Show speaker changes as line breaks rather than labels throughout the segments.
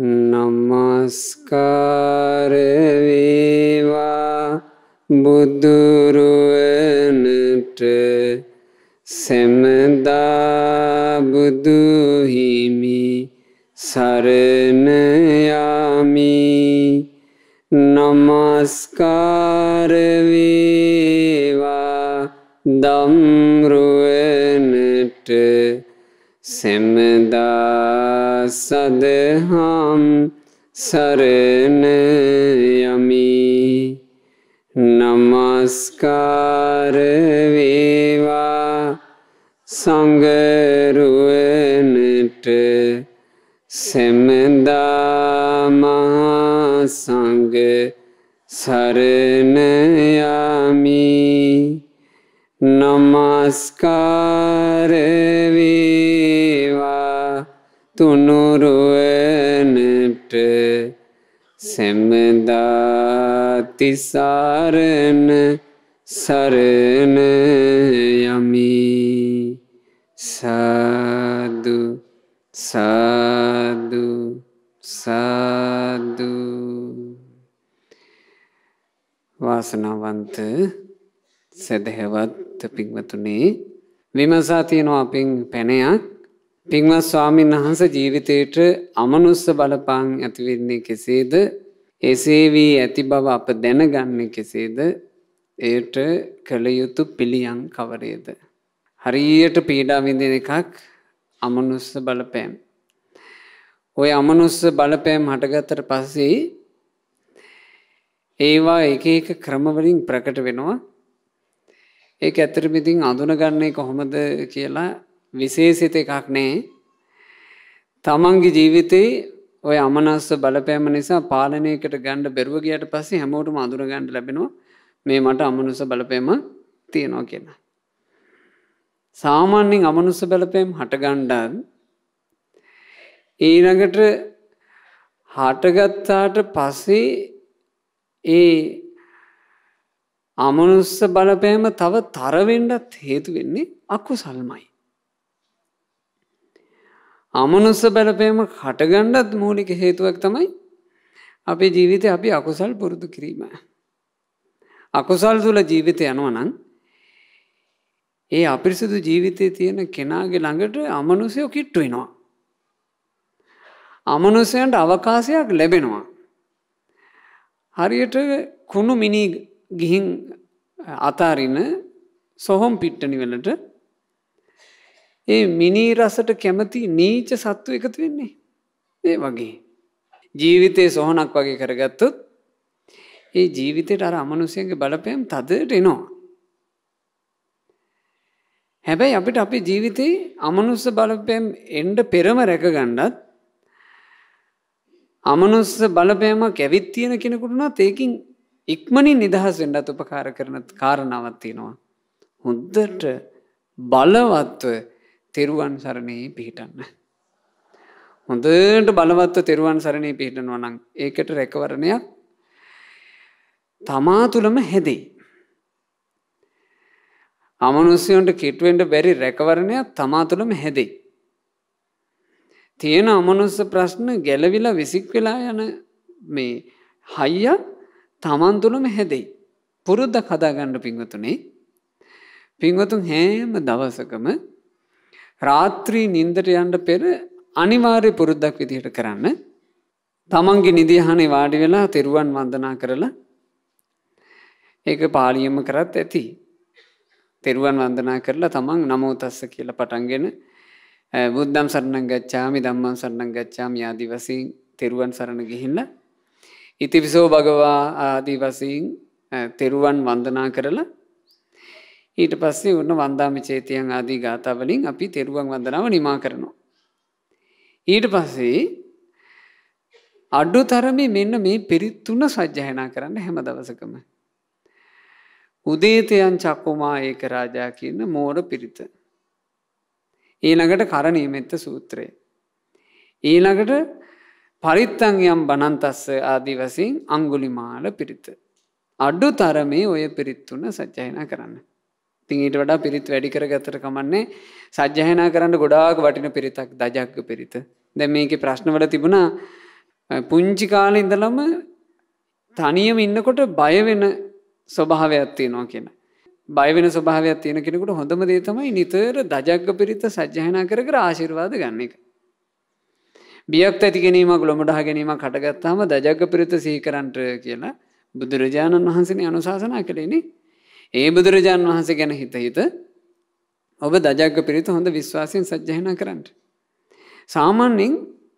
නමස්කාර වේවා බුදුරුවනට සැමදා බුදු හිමි සරණ යමි. නමස්කාර වේවා ධම්රුවනට සැමදා සදහම් සරණ යමි. නමස්කාර වේවා සංඝරුවනට සැමදා මහා සංඝ සරණ යමි. නමස්කාර වේවා තුනුරුවනට සැමදා තිසරණ සරණ යමි. සාදු සාදු සාදු. වාසනාවන්ත සදහවත් පින්වතුනි, විමසා තියෙනවා අපින් පැනයක්. පින්වත් ස්වාමීන් වහන්සේ ජීවිතයට අමනුස්ස බලපං ඇති වෙන්නේ කෙසේද? එසේ වී ඇති බව අප දැනගන්නේ කෙසේද? එයට කළ යුතු පිළියම් කවරේද? හරියට පීඩා විඳින එකක් අමනුස්ස බලපෑම්. ওই අමනුස්ස බලපෑම් හටගත්තට පස්සේ ඒවා එක එක ක්‍රම වලින් ප්‍රකට වෙනවා. ඒක ඇත්තටම ඉතින් අඳුනගන්නේ කොහොමද කියලා විශේෂිත එකක් නෑ. තමන්ගේ ජීවිතේ ඔය අමනස්ස බලපෑම නිසා පාලනයකට ගන්න බැරුව ගියට පස්සේ හැමෝටම අඳුන ගන්න ලැබෙනවා මේ මට අමනුස්ස බලපෑම තියෙනවා කියලා. සාමාන්‍යයෙන් අමනුස්ස බලපෑම් හට ගන්නත් ඊළඟට හටගත්තාට පස්සේ ඒ අමනුස්ස බලපෑම තව තර වෙන්නත් හේතු වෙන්නේ අකුසල්මයි. අමනුස්ස බලපෑම හටගන්නත් මූලික හේතුවක් තමයි අපේ ජීවිතේ අපි අකුසල් පුරුදු කිරීම. අකුසල් තුල ජීවිතය යනවා නම් ඒ අපිරිසුදු ජීවිතයේ තියෙන කෙනාගේ ළඟට අමනුෂ්‍යෝ කිට්ටු වෙනවා. අමනුෂ්‍යයන්ට අවකාශයක් ලැබෙනවා. හරියට කුණු මිනි ගිහින් අතාරින සොහොන් පිට්ටනි වලට ඒ මිනි රසට කැමති නීච සත්තු එකතු වෙන්නේ. ඒ වගේ ජීවිතේ සොහනක් වගේ කරගත්තොත් ඒ ජීවිතේට අර අමනුෂ්‍යයන්ගේ බලපෑම් තදට එනවා. හැබැයි අපිට අපේ ජීවිතේ අමනුස්ස බලපෑම් එන්න පෙරම රැකගන්නත් අමනුස්ස බලපෑමක් ඇවිත් තියෙන කෙනෙකුට උනත් ඒකින් ඉක්මනින් නිදහස් වෙන්නත් උපකාර කරන කාරණාවක් තියෙනවා. හොඳට බලවත්ව තෙරුවන් සරණේ පිහිටන්න. හොඳට බලවත්ව තෙරුවන් සරණේ පිහිටනවා නම් ඒකට රැකවරණයක් තමා තුළම හැදෙයි. අමනුෂ්‍යයන්ට කිට්ටු වෙන්න බැරි රැකවරණයක් තමා තුළම හැදෙයි. තියෙන අමනුස්ස ප්‍රශ්න ගැලවිලා විසික් වෙලා යන මේ හයිය තමන් තුළම හැදෙයි. පුරුද්දක් හදාගන්න පින්වතුනි. පින්වතුන් හැම දවසකම රාත්‍රී නිින්දට යන්න පෙර අනිවාර්ය පුරුද්දක් විදිහට කරන්න. තමන්ගේ නිදියහනේ වාඩි වෙලා තෙරුවන් වන්දනා කරලා ඒක පාලියෙම කරත් ඇති. තෙරුවන් වන්දනා කරලා තමන් නමෝ තස්ස කියලා පටන්ගෙන බුද්ධං සරණං ගච්ඡාමි ධම්මං සරණං ගච්ඡාමි ආදි වශයෙන් තෙරුවන් සරණ ගිහිල්ලා ඉතිවිසෝ භගවා ආදි වශයෙන් තෙරුවන් වන්දනා කරලා ඊට පස්සේ උන්න වන්දාමි චේතියන් ආදී ගාථා වලින් අපි තෙරුවන් වන්දනාව නිමා කරනවා. ඊට පස්සේ අඩුතරමේ මෙන්න මේ පිරිත් තුන සජ්ජායනා කරන්න හැම දවසකම. උදේතයන් චක්කුමා ඒක රාජා කියන මෝර පිරිත. ඊළඟට කරණීයමෙත්ත සූත්‍රය. ඊළඟට පරිත්තං යම් බනන්තස්ස ආදි වශයෙන් අඟුලිමාල පිරිත. අඩුතරමේ ඔය පිරිත් තුන සජ්ජායනා කරන්න. ඉතින් ඊට වඩා පිරිත් වැඩි කරගත්තට කමන්නේ. සජ්ජායනා කරන්න ගොඩාක් වටින පිරිතක් දජග්ග පිරිත. දැන් මේකේ ප්‍රශ්නවල තිබුණා පුංචි කාලේ ඉඳලම තනියම ඉන්නකොට බය වෙන ස්වභාවයක් තියෙනවා කියන. බය වෙන ස්වභාවයක් තියෙන කෙනෙකුට හොඳම දේ තමයි නිතර දජග්ග පිරිත සජ්ජායනා කර කර ආශිර්වාද ගන්න එක. බියක් ඇති ගැනීමක් ලොමඩහ ගැනීමක් හටගත්තාම දජග්ග පිරිත සිහි කරන්ට කියලා බුදුරජාණන් වහන්සේනේ අනුශාසනා කළේනේ. ඒ බුදුරජාණන් වහන්සේ ගැන හිත ඔබ දජග්ග පිරිත හොඳ විශ්වාසයෙන් සජ්ජායනා කරන්න. සාමාන්‍යයෙන්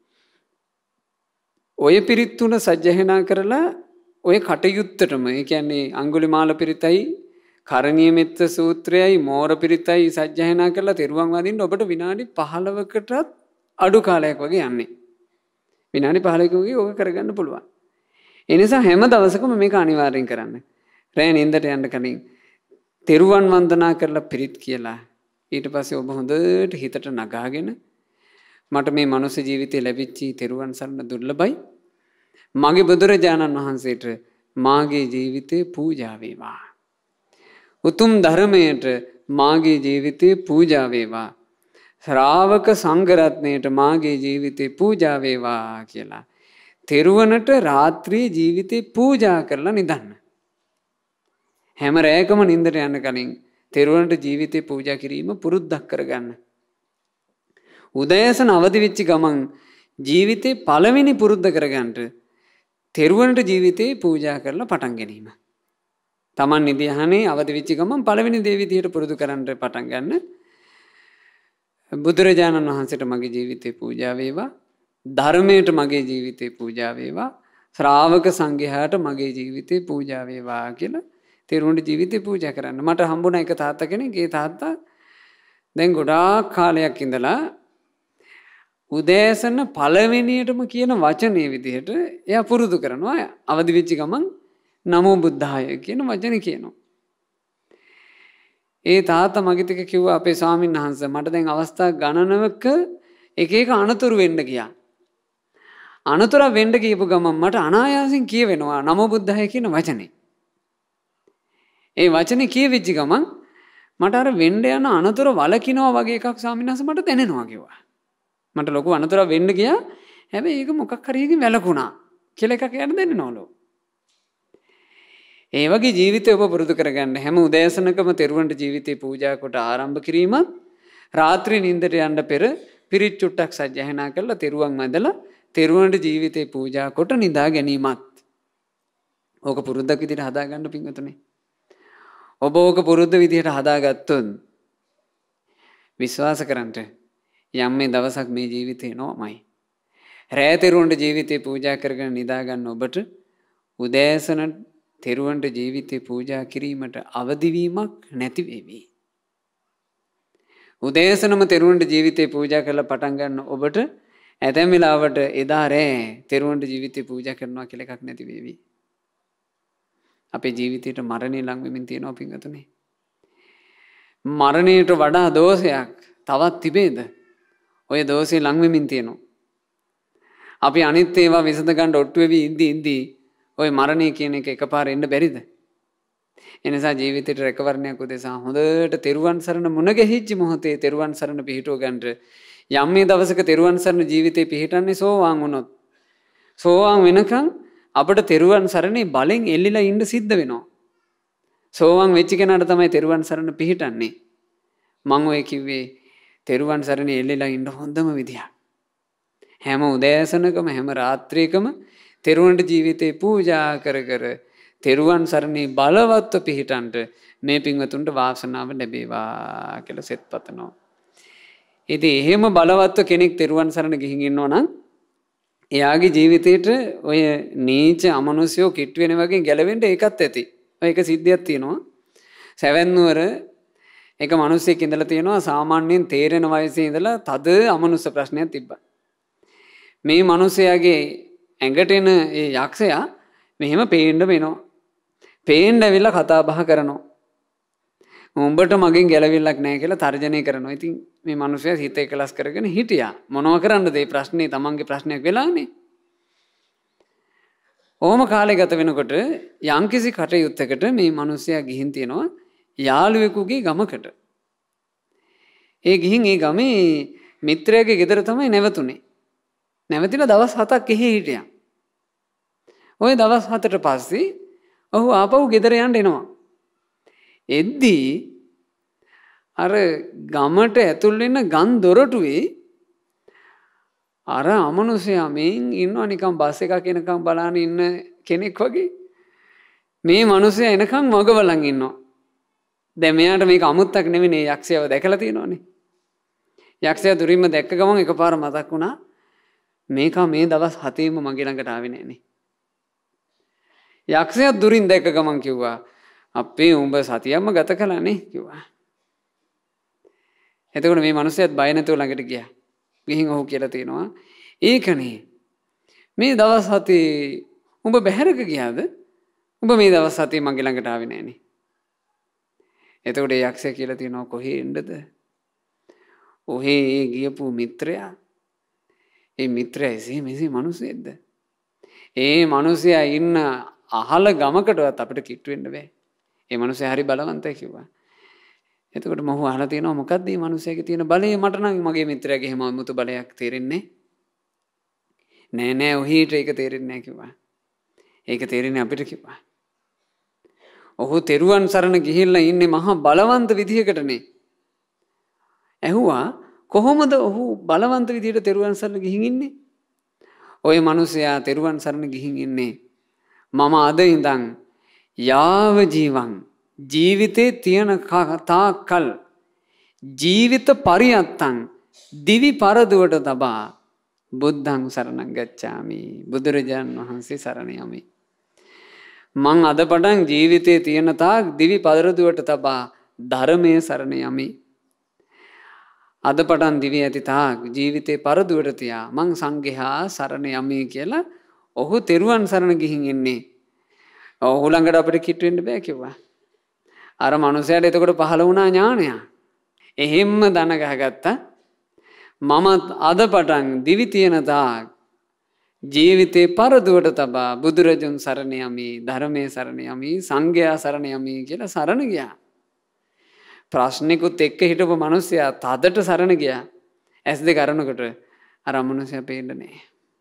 ඔය පිරිත් තුන සජ්ජායනා කරලා ඔය කටයුත්තටම ඒ කියන්නේ අඟුලිමාල පිරිතයි කරණීය මෙත්ත සූත්‍රයයි මෝර පිරිතයි සජ්ජායනා කරලා තෙරුවන් වදින්න ඔබට විනාඩි 15කටත් අඩු කාලයක් වගේ යන්නේ. විනාඩි 15ක වගේ ඕක කරගන්න පුළුවන්. ඒ නිසා හැම දවසකම මේක අනිවාර්යෙන් කරන්න. රැ නින්දට යන්න කලින් තෙරුවන් වන්දනා කරලා පිරිත් කියලා ඊට පස්සේ ඔබ හොඳට හිතට නගාගෙන මට මේ මනුස්ස ජීවිතේ ලැබිච්ච තෙරුවන් සරණ දුර්ලභයි. මගේ බුදුරජාණන් වහන්සේට මාගේ ජීවිතේ පූජා වේවා. උතුම් ධර්මයට මාගේ ජීවිතේ පූජා වේවා. ශ්‍රාවක සංඝරත්නයට මාගේ ජීවිතේ පූජා වේවා කියලා. තෙරුවනට රාත්‍රියේ ජීවිතේ පූජා කරලා නිදන්න. හැම රැයකම නින්දට යන්න කලින් තෙරුවනට ජීවිතේ පූජා කිරීම පුරුද්දක් කරගන්න. උදෑසන අවදි වෙච්ච ගමන් ජීවිතේ පළවෙනි පුරුද්ද කරගන්නට තෙරුවනට ජීවිතේ පූජා කරලා පටන් ගැනීම. Taman නිදිහනේ අවදි වෙච්ච ගමන් පළවෙනි දේ විදියට පුරුදු කරන්න පටන් ගන්න. බුදුරජාණන් වහන්සේට මගේ ජීවිතේ පූජා වේවා. ධර්මයට මගේ ජීවිතේ පූජා වේවා. ශ්‍රාවක සංඝයාට මගේ ජීවිතේ පූජා වේවා කියලා තෙරුවන්ට ජීවිතේ පූජා කරන්න. මට හම්බුණා එක තාත්තා කෙනෙක්. ඒ තාත්තා දැන් ගොඩාක් කාලයක් ඉඳලා උදෑසන පළවෙනියටම කියන වචනේ විදිහට එයා පුරුදු කරනවා. අවදි වෙච්ච ගමන් නමෝ බුද්ධාය කියන වචනේ කියනවා. ඒ තාත්තා මගෙත් එක කිව්වා අපේ ස්වාමීන් වහන්සේ මට දැන් අවස්ථා ගණනක එක එක අනතුරු වෙන්න ගියා. අනතුරු වෙන්න කියපු ගමන් මට අනායාසයෙන් කියවෙනවා නමෝ බුද්ධාය කියන වචනේ. ඒ වචනේ කියවිච්ච ගමන් මට අර වෙන්න යන අනතුරු වලකිනවා වගේ එකක් ස්වාමීන් වහන්සේ මට දැනෙනවා කිව්වා. මට ලොකු අනතුරක් වෙන්න ගියා. හැබැයි ඒක මොකක් හරි එකකින් වැළකුණා කියලා එකක් යන්න දැනෙනවලු. ඒ වගේ ජීවිතය ඔබ පුරුදු කරගන්න. හැම උදෑසනකම තෙරුවන්ට ජීවිතේ පූජා කොට ආරම්භ කිරීමත් රාත්‍රී නිින්දට යන්න පෙර පිරිත් චුට්ටක් සජ්ජායනා කරලා තෙරුවන් වැඳලා තෙරුවන්ට ජීවිතේ පූජා කොට නිදා ගැනීමත්. ඕක පුරුද්දක් විදිහට හදාගන්න පින්වතුනි. ඔබ ඕක පුරුද්ද විදිහට හදාගත්තොත් විශ්වාස කරන්න යම් මේ දවසක් මේ ජීවිතේ නෝමයි. රෑ තෙරුවන්ට ජීවිතේ පූජා කරගෙන නිදා ගන්න ඔබට උදෑසන තෙරුවන්ට ජීවිතේ පූජා කිරීමට අවදිවීමක් නැති වෙවි. උදෑසනම තෙරුවන්ට ජීවිතේ පූජා කරලා පටන් ගන්න ඔබට ඇතැම් වෙලාවට එදා රෑ තෙරුවන්ට ජීවිතේ පූජා කරනවා කියලා එකක් නැති වෙවි. අපේ ජීවිතේට මරණය ලං වෙමින් තියෙනවා පින්වතුනි. මරණයට වඩා දෝෂයක් තවත් තිබේද? ඔය දෝෂේ ලං වෙමින් තියෙනවා. අපි අනිත් ඒවා විසඳ ගන්න ඔට්ටු වෙවි ඉඳි ඔය මරණය කියන එක එකපාර එන්න බැරිද? එනිසා ජීවිතේට රැකවරණයක් උදෙසා හොඳට තෙරුවන් සරණ මුණ ගැහිච්ච මොහොතේ තෙරුවන් සරණ පිහිටුව ගන්නට යම් මේ දවසක තෙරුවන් සරණ ජීවිතේ පිහිටන්නේ සෝවාන් වුණොත් සෝවාන් වෙනකන් අපිට තෙරුවන් සරණේ බලෙන් එල්ලිලා ඉන්න සිද්ධ වෙනවා. සෝවාන් වෙච්ච කෙනාට තමයි තෙරුවන් සරණ පිහිටන්නේ. මම ඔය කිව්වේ තෙරුවන් සරණේ එල්ලිලා ඉන්න හොඳම විදිය. හැම උදෑසනකම හැම රාත්‍රියකම තෙරුවන්ට ජීවිතේ පූජා කර කර තෙරුවන් සරණේ බලවත්ව පිහිටන්ට මේ පින්වතුන්ට වාසනාව ලැබේවා කියලා සෙත් පතනවා. ඉතින් එහෙම බලවත්ව කෙනෙක් තෙරුවන් සරණ ගිහින් ඉන්නවා නම් එයාගේ ජීවිතේට ඔය නීච අමනුෂ්‍යෝ කිට් වෙන වගේ ගැලවෙන්න ඒකත් ඇති. ඔය එක සිද්ධියක් තියෙනවා. සැවැන්නුවර එක මිනිහෙක් ඉඳලා තියෙනවා සාමාන්‍යයෙන් තේරෙන වයසේ ඉඳලා තද අමනුෂ්‍ය ප්‍රශ්නයක් තිබ්බා. මේ මිනිහයාගේ ඇඟට එන ඒ යක්ෂයා මෙහෙම පේන්න වෙනවා. පේන්න ඇවිල්ලා කතා බහ කරනවා. උඹට මගෙන් ගැලවිල්ලක් නැහැ කියලා තර්ජනය කරනවා. ඉතින් මේ මිනිහයා හිත එකලස් කරගෙන හිටියා. මොනව කරන්නද මේ ප්‍රශ්නේ තමන්ගේ ප්‍රශ්නයක් වෙලානේ. ඕම කාලේ ගත වෙනකොට යම්කිසි කටයුත්තකට මේ මිනිහයා ගිහින් තියෙනවා යාළුවෙකුගේ ගමකට. ඒ ගිහින් ඒ ගමේ මිත්‍රයාගේ ගෙදර තමයි නැවතුනේ. නැවතිලා දවස් 7ක් එහි හිටියා. ওই දවස් 4ට පස්සේ ඔහු ආපහු ගෙදර යන්න එනවා. එද්දී අර ගමට ඇතුල් වෙන ගම් දොරටුවේ අර අමනුෂයා මේන් ඉන්නවා නිකන් බස් එකක් එනකම් බලන ඉන්න කෙනෙක් වගේ. මේ මිනිස්සයා එනකම් මග බලන් ඉන්නවා. දැන් මෙයාට මේක අමුත්තක් නෙවෙයි යක්ෂයව දැකලා තියෙනවනේ. යක්ෂයා දුරින්ම දැක්ක ගමන් එකපාර මතක් වුණා මේක මේ දවස් 7ෙම මගේ ළඟට ආවේ නෑනේ. යක්ෂයා දුරින් දැක්ක ගමන් කිව්වා අපේ උඹ සතියක්ම ගත කළානේ කිව්වා. එතකොට මේ මිනිස්සයත් බය නැතුව ළඟට ගියා. ගිහින් ඔහු කියලා තිනවා ඒකනේ මේ දවස් 7 උඹ බැහැරක ගියාද? උඹ මේ දවස් 7 මගේ ළඟට ආවේ නෑනේ. එතකොට ඒ යක්ෂයා කියලා තිනවා කොහේ ඉන්නද? ඔහේ ගියපු මිත්‍රයා. ඒ මිත්‍රයා එසේ මිනිස්සෙක්ද? ඒ මිනිසයා ඉන්න අහල ගමකටවත් අපිට කිට්ටු වෙන්න බෑ. ඒ මිනිසයා හරි බලවන්තයි කිව්වා. එතකොට මම අහලා තියෙනවා මොකක්ද මේ මිනිසයාගේ තියෙන බලය? මට නම් මගේ මිත්‍රයාගේ හැම අමුතු බලයක් තේරෙන්නේ නෑ. ඔහීට ඒක තේරෙන්නේ නෑ කිව්වා. ඒක තේරෙන්නේ අපිට කිව්වා. ඔහු තෙරුවන් සරණ ගිහිල්ලා ඉන්නේ මහා බලවන්ත විදිහකටනේ. ඇහුවා කොහොමද ඔහු බලවන්ත විදිහට තෙරුවන් සරණ ගිහින් ඉන්නේ? ඔය මිනිසයා තෙරුවන් සරණ ගිහින් ඉන්නේ මම අද ඉඳන් යාව ජීවං ජීවිතේ තියෙන තාක්කල් ජීවිත පරියත්තං දිවි පරදුවට තබා බුද්ධං සරණං ගච්ඡාමි. බුදුරජාණන් වහන්සේ සරණ යමි. මං අද පටන් ජීවිතේ තියෙන තාක් දිවි පරදුවට තබා ධර්මයේ සරණ යමි. අද පටන් දිවි ඇති තාක් ජීවිතේ පරදුවට තියා මං සංඝයා සරණ යමි කියලා ඔහු තෙරුවන් සරණ ගිහින් ඉන්නේ. ඔහු ළඟට අපිට කිට්ටු වෙන්න බෑ කිව්වා. අර මනුස්සයාට එතකොට පහළ වුණා ඥානය. එහෙම්ම දන ගහගත්තා. මම අද පටන් දිවි තියෙන තාක් ජීවිතේ පරදුවට තබා බුදුරජුන් සරණ යමි, ධර්මයේ සරණ යමි, සංඝයා සරණ යමි කියලා සරණ ගියා. ප්‍රශ්නිකුත් එක්ක හිටපු මිනිස්සයා තදට සරණ ගියා. ඇස් දෙක අරනකොට අර මනුස්සයා පේන්නේ නැහැ.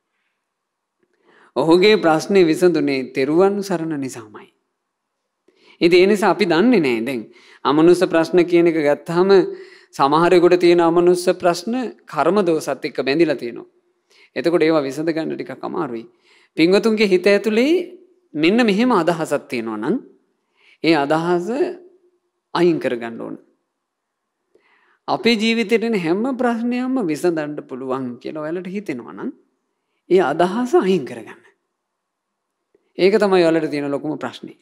ඔහුගේ ප්‍රශ්නේ විසඳුනේ තෙරුවන් සරණ නිසාමයි. ඉතින් ඒ නිසා අපි දන්නේ නැහැ දැන් අමනුෂ්‍ය ප්‍රශ්න කියන එක ගත්තාම සමහරෙකුට තියෙන අමනුෂ්‍ය ප්‍රශ්න කර්ම දෝෂත් එක්ක බැඳිලා තියෙනවා. එතකොට ඒවා විසඳ ගන්න ටිකක් අමාරුයි. පින්වතුන්ගේ හිත ඇතුලේ මෙන්න මෙහෙම අදහසක් තියෙනවා නම් ඒ අදහස අයින් කරගන්න ඕන. අපේ ජීවිතේට එන හැම ප්‍රශ්නයක්ම විසඳන්න පුළුවන් කියලා ඔයාලට හිතෙනවා නම් ඒ අදහස අයින් කරගන්න. ඒක තමයි ඔයාලට තියෙන ලොකුම ප්‍රශ්නේ.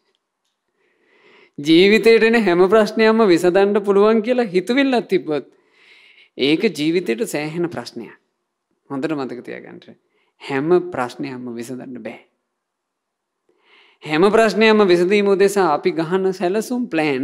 ජීවිතේට එන හැම ප්‍රශ්නයක්ම විසඳන්න පුළුවන් කියලා හිතවිල්ලක් තිබ්බොත් ඒක ජීවිතේට සෑහෙන ප්‍රශ්නයක්. හොඳට මතක තියාගන්න. හැම ප්‍රශ්නයක්ම විසඳන්න බෑ. හැම ප්‍රශ්නයක්ම විසඳීම උදෙසා අපි ගහන සැලසුම් ප්ලෑන්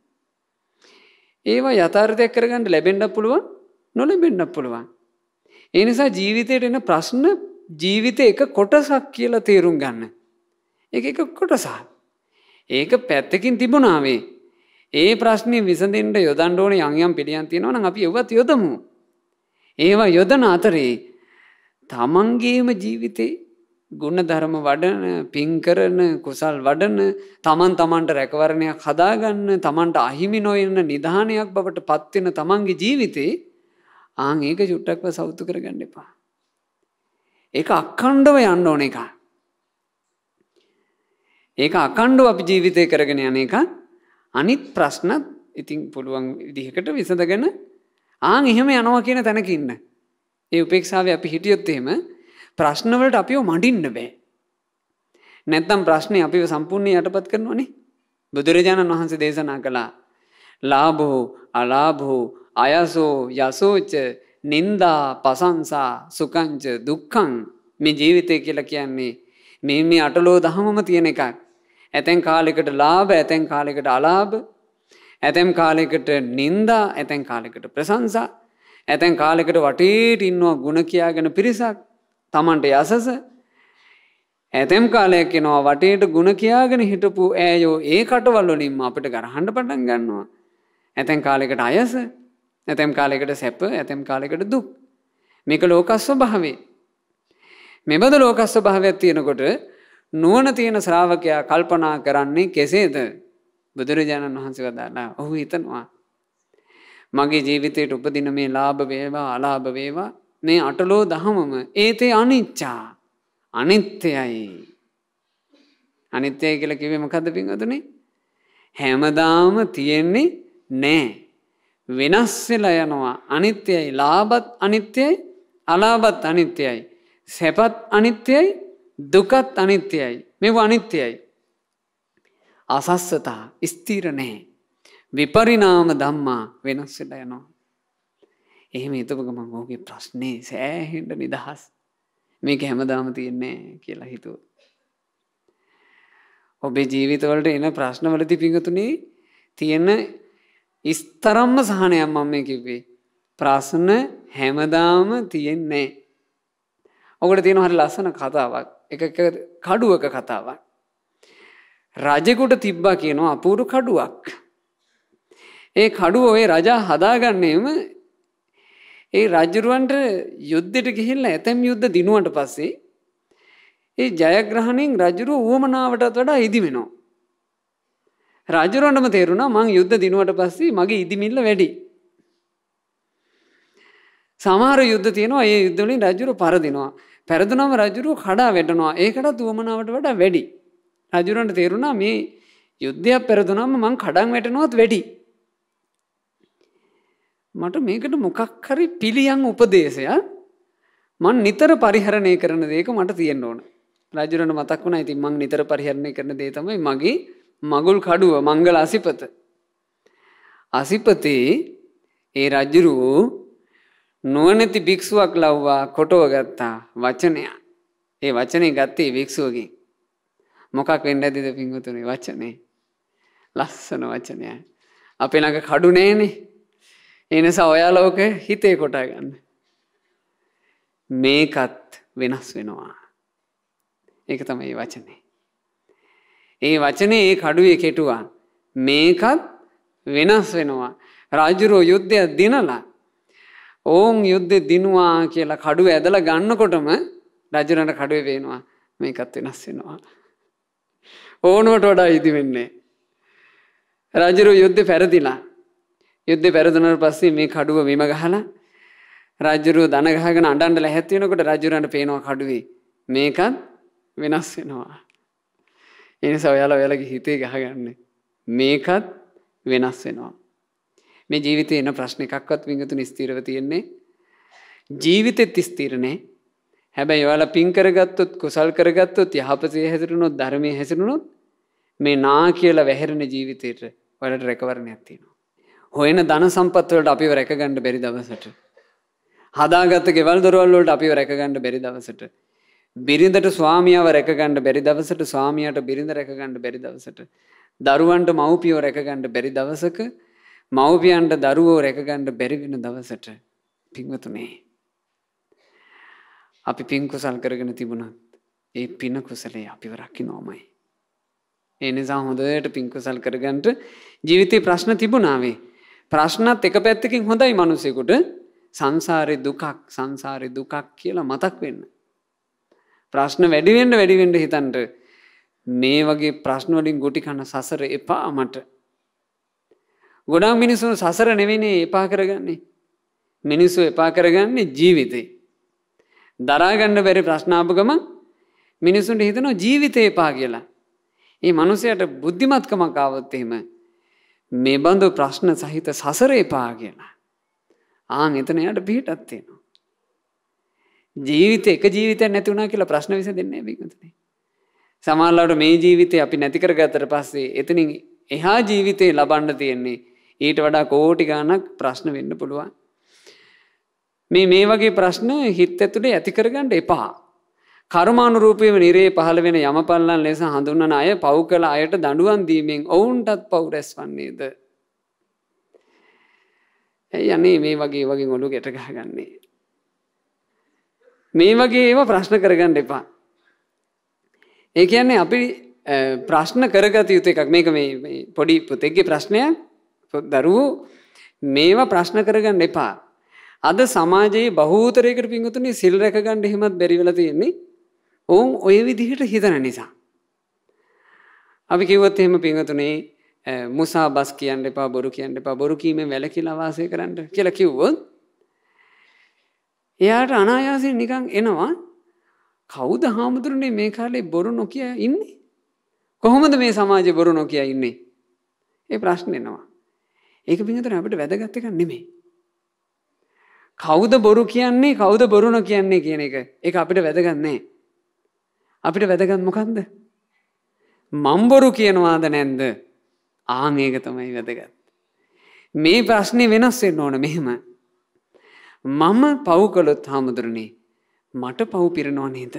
ඒවා යථාර්ථයක් කරගන්න ලැබෙන්නත් පුළුවන් නොලැබෙන්නත් පුළුවන්. ඒ නිසා ජීවිතේට එන ප්‍රශ්න ජීවිතේ එක කොටසක් කියලා තේරුම් ගන්න. ඒක එක කොටසක්. ඒක පැත්තකින් තිබුණා වේ. ඒ ප්‍රශ්නේ විසඳෙන්න යොදන්න ඕනේ යම් පිළියම් තියෙනවා නම් අපි ඒවත් යොදමු. ඒවා යොදන අතරේ තමන්ගේම ජීවිතේ ගුණ ධර්ම වඩන, පින් කරන, කුසල් වඩන, තමන්ට රැකවරණයක් හදාගන්න, තමන්ට අහිමි නොවන නිධානයක් බවට පත් වෙන තමන්ගේ ජීවිතේ ඒක චුට්ටක්ව සවුතු කරගන්න එපා. ඒක අඛණ්ඩව යන්න ඕන එක. ඒක අඛණ්ඩව අපි ජීවිතේ කරගෙන යන එක. අනිත් ප්‍රශ්නත් ඉතින් පුළුවන් විදිහකට විසඳගෙන එහෙම යනවා කියන තැනක ඉන්න. ඒ උපේක්ෂාවේ අපි හිටියොත් එහෙම ප්‍රශ්න වලට අපිව මඩින්න බෑ. නැත්තම් ප්‍රශ්නේ අපිව සම්පූර්ණයෙන් යටපත් කරනවනේ. බුදුරජාණන් වහන්සේ දේශනා කළා ලාභෝ අලාභෝ අයසෝ යසෝච නින්දා පසංසා සුඛංච දුක්ඛං. මේ ජීවිතය කියලා කියන්නේ මේ අටලෝ දහමම තියෙන එකක්. ඇතැම් කාලයකට ලාභ, ඇතැම් කාලයකට අලාභ, ඇතැම් කාලයකට නින්දා, ඇතැම් කාලයකට ප්‍රශංසා, ඇතැම් කාලයකට වටේට ඉන්නවා ಗುಣ කියාගෙන පිරිසක් තමන්ට යසස, ඇතැම් කාලයක් එනවා වටේට ಗುಣ කියාගෙන හිටපු ඈයෝ ඒ කටවල් වලින්ම අපිට ගරහන්න පටන් ගන්නවා. ඇතැම් කාලයකට අයස, ඇතැම් කාලයකට සැප, ඇතැම් කාලයකට දුක්. මේක ලෝක ස්වභාවය. මෙබඳු ලෝක ස්වභාවයක් තියෙනකොට නුවණ තියෙන ශ්‍රාවකයා කල්පනා කරන්නේ කෙසේද? බුදුරජාණන් වහන්සේ වදාළා ඔහු හිතනවා මගේ ජීවිතයට උපදින මේ ලාභ වේවා අලාභ වේවා මේ අටලෝ දහමම ඒතේ අනිච්චා අනිත්‍යයි. අනිත්‍යයි කියලා කිව්වේ මොකද්ද පින්වතුනි? හැමදාම තියෙන්නේ නෑ. වෙනස් වෙලා යනවා. අනිත්‍යයි. ලාභත් අනිත්‍යයි. අලාභත් අනිත්‍යයි. සැපත් අනිත්‍යයි. දුකත් අනිත්‍යයි. මේව අනිත්‍යයි. අසස්සතා ස්ථිර නැහැ. විපරිණාම ධම්මා වෙනස් වෙලා යනවා. එහෙම හිතපු ගමන් ඔහුගේ ප්‍රශ්නේ සෑහෙන්න නිදහස්. මේක හැමදාම තියෙන්නේ කියලා හිතුවා. ඔබේ ජීවිතවලට එන ප්‍රශ්නවලදී පිංගුතුනි තියෙන ඉස්තරම්ම සහනයක් මම මේ කිව්වේ. ප්‍රශ්න හැමදාම තියෙන්නේ. ඔකට තියෙන හරි ලස්සන කතාවක්. එක කඩුවක කතාවක්. රජෙකුට තිබ්බා කියනවා අපූර්ව කඩුවක්. ඒ කඩුව ඔය රජා හදාගන්නේම ඒ රජුරවන්ට යුද්ධෙට ගිහිල්ලා ඇතැම් යුද්ධ දිනුවට පස්සේ ඒ ජයග්‍රහණයෙන් රජුරුව උවමනාවටත් වඩා ඉදිමෙනවා. රජුරවන්ටම තේරුණා මං යුද්ධ දිනුවට පස්සේ මගේ ඉදිමිල්ල වැඩි. සමහර යුද්ධ තියෙනවා ඒ යුද්ධ වලින් රජුරුව පරදිනවා. පෙරදුනම රජුරුව කඩා වැටෙනවා. ඒකටත් උවමනාවට වඩා වැඩි. රජුරවන්ට තේරුණා මේ යුද්ධයක් පෙරදුනම මං කඩන් වැටෙනවත් වැඩි. මට මේකට මොකක් හරි පිළියම් උපදේශයක් මං නිතර පරිහරණය කරන දේක මට තියෙන්න ඕන. රජුරවන්ට මතක් වුණා ඉතින් මං නිතර පරිහරණය කරන දේ තමයි මගේ මගුල් කඩුව මංගල අසිපත. අසිපතේ ඒ රජුරුව නුවණැති භික්ෂුවක් ලව්වා කොටව ගත්තා වචනය. ඒ වචනේ ගත්තේ භික්ෂුවගෙන්. මොකක් වෙන්න ඇතිද පින්වතුනි වචනේ? ලස්සන වචනයක්. අපේ ළඟ කඩු නෑනේ. ඒ නිසා ඔයාලා ඔක හිතේ කොටා ගන්න. මේකත් වෙනස් වෙනවා. ඒක තමයි වචනේ. ඒ වචනේ ඒ කඩුවේ කෙටුවා. මේකත් වෙනස් වෙනවා. රාජ්‍යරෝ යුද්ධය දිනලා ඕන් යුද්ධෙ දිනුවා කියලා කඩුව ඇදලා ගන්නකොටම රජුරන්ට කඩුවේ පේනවා මේකත් වෙනස් වෙනවා. ඕනවට වඩා ඉදි වෙන්නේ. රජුරෝ යුද්ධෙ පෙරදිලා. යුද්ධෙ පෙරදුනාට පස්සේ මේ කඩුව බිම ගහලා රජුරෝ දන ගහගෙන අඬන්න ලැහැත් වෙනකොට රජුරන්ට පේනවා කඩුවේ මේකත් වෙනස් වෙනවා. ඒ නිසා ඔයාලගේ හිතේ ගහගන්න මේකත් වෙනස් වෙනවා. මේ ජීවිතේ එන ප්‍රශ්න එකක්වත් වින්දුතුනි ස්ථිරව තියෙන්නේ. ජීවිතෙත් ස්ථිර නැහැ. හැබැයි ඔයාලා පින් කරගත්තොත් කුසල් කරගත්තොත් යහපතේ හැසිරුණොත් ධර්මයේ හැසිරුණොත් මේ නා කියලා වැහැරෙන ජීවිතේට ඔයාලට රැකවරණයක් තියෙනවා. හොයන ධන සම්පත් වලට අපිව රැකගන්න බැරි දවසට හදාගත්ත ගෙවල් දොරවල් වලට අපිව රැකගන්න බැරි දවසට බිරිඳට ස්වාමියාව රැකගන්න බැරි දවසට ස්වාමියාට බිරිඳ රැකගන්න බැරි දවසට දරුවන්ට මව්පියව රැකගන්න බැරි දවසක මව්පියන්ට දරුවෝ රැකගන්න බැරි වෙන දවසට පින්වතුනි අපි පින් කුසල් කරගෙන තිබුණත් ඒ පින කුසලයේ අපිව රකින්නෝමයි. ඒ නිසා හොඳට පින් කුසල් කරගන්න ජීවිතේ ප්‍රශ්න තිබුණාවේ. ප්‍රශ්නත් එක පැත්තකින් හොඳයි මිනිසෙකුට සංසාරේ දුකක් කියලා මතක් වෙන්න. ප්‍රශ්න වැඩි වෙන්න හිතන්න මේ වගේ ප්‍රශ්න වලින් ගොටි කන සසර එපා මට. ගොඩාක් මිනිස්සු සසර නෙවෙයිනේ එපා කරගන්නේ. මිනිස්සු එපා කරගන්නේ ජීවිතේ. දරා ගන්න බැරි ප්‍රශ්න ආපු ගමන් මිනිස්සුන්ට හිතනවා ජීවිතේ එපා කියලා. මේ මිනිසයාට බුද්ධිමත්කමක් ආවොත් එහෙම මේ බඳු ප්‍රශ්න සහිත සසර එපා කියලා. එතන යාට පිටක් තියෙනවා. එක ජීවිතයක් නැති වුණා කියලා ප්‍රශ්න විසඳෙන්නේ නැහැ මේකනේ. සමහරවිට මේ ජීවිතේ අපි නැති කරගත්තට පස්සේ එතනින් එහා ජීවිතේ ලබන්න තියෙන්නේ ඊට වඩා කෝටි ගණක් ප්‍රශ්න වෙන්න පුළුවන්. මේ වගේ ප්‍රශ්න හිත ඇතුලේ ඇති කරගන්න එපා. කර්මානුරූපීව නිරේ පහළ වෙන යමපල්ලන් ලෙස හඳුන්වන අය පව් කළ අයට දඬුවම් දීමෙන් ඔවුන්ටත් පව් රැස්වන්නේද? අනේ මේ වගේ ඔලු ගැට ගහගන්නේ. මේ වගේ ඒවා ප්‍රශ්න කරගන්න එපා. ඒ කියන්නේ අපි ප්‍රශ්න කරගත යුතු එකක්. මේක මේ පොඩි පුතෙක්ගේ ප්‍රශ්නයක්. දරුවෝ මේවා ප්‍රශ්න කරගන්න එපා. අද සමාජයේ බහූතරයකට පින්වතුනි සිල් රැක ගන්න හිමත් බැරි වෙලා තියෙන්නේ. ඔවුන් ওই විදිහට හිතන නිසා. අපි කිව්වොත් එහෙම පින්වතුනේ මුසා බස් කියන්න එපා බොරු කියන්න එපා බොරු කීමෙන් වැළකීලා වාසය කරන්න කියලා කිව්වොත් එයාට අනායාසයෙන් නිකන් එනවා කවුද හාමුදුරනේ මේ කාලේ බොරු නොකිය ඉන්නේ? කොහොමද මේ සමාජේ බොරු නොකිය ඉන්නේ? ඒ ප්‍රශ්නේ එනවා. ඒක පින්වතුනේ අපිට වැදගත් එකක් නෙමෙයි. කවුද බොරු කියන්නේ කවුද බොරු නොකියන්නේ කියන එක ඒක අපිට වැදගත් නැහැ. අපිට වැදගත් මොකන්ද? මම බොරු කියනවාද නැද්ද? ආන් ඒක තමයි වැදගත්. මේ ප්‍රශ්නේ වෙනස් වෙන්න ඕන මෙහෙම. මම පව් කළොත් හාමුදුරනේ මට පව් පිරෙනව නේද?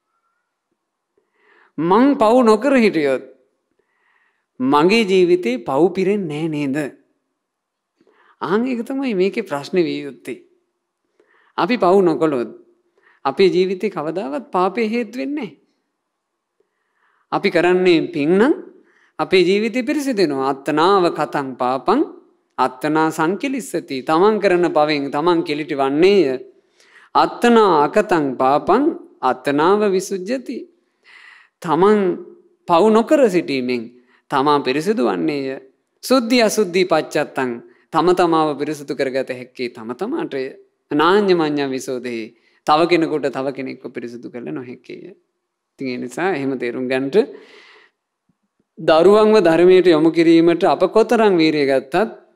මං පව් නොකර හිටියොත් මගේ ජීවිතේ පව් පිරෙන්නේ නැහැ නේද? ආන් ඒක තමයි මේකේ ප්‍රශ්නේ විය යුත්තේ. අපි පව් නොකළොත් අපේ ජීවිතේ කවදාවත් පාපේ හේතු වෙන්නේ නැහැ. අපි කරන්නේ පින් නම් අපේ ජීවිතේ පිරිසිදු වෙනවා. අත්තනාව කතං පාපං අත්තනා සංකිලිස්සති. තමන් කරන පවෙන් තමන් කිලිටි වන්නේය. අත්තනා අකතං පාපං අත්තනාව විසුජ්ජති. තමන් පව් නොකර සිටීමෙන් තමා පිරිසිදු වන්නේය. සුද්ධි අසුද්ධි පච්චත්තං තම තමාව පිරිසිදු කරගත හැක්කේ තම තමාටය. නාඤ්ඤමඤ්ඤ විසෝදේ තව කෙනෙකුට තව කෙනෙක්ව පිරිසිදු කළ නොහැකේය. ඉතින් ඒ නිසා එහෙම තේරුම් ගන්නට දරුවන්ව ධර්මයට යොමු කිරීමට අප කොතරම් වීරිය ගත්තත්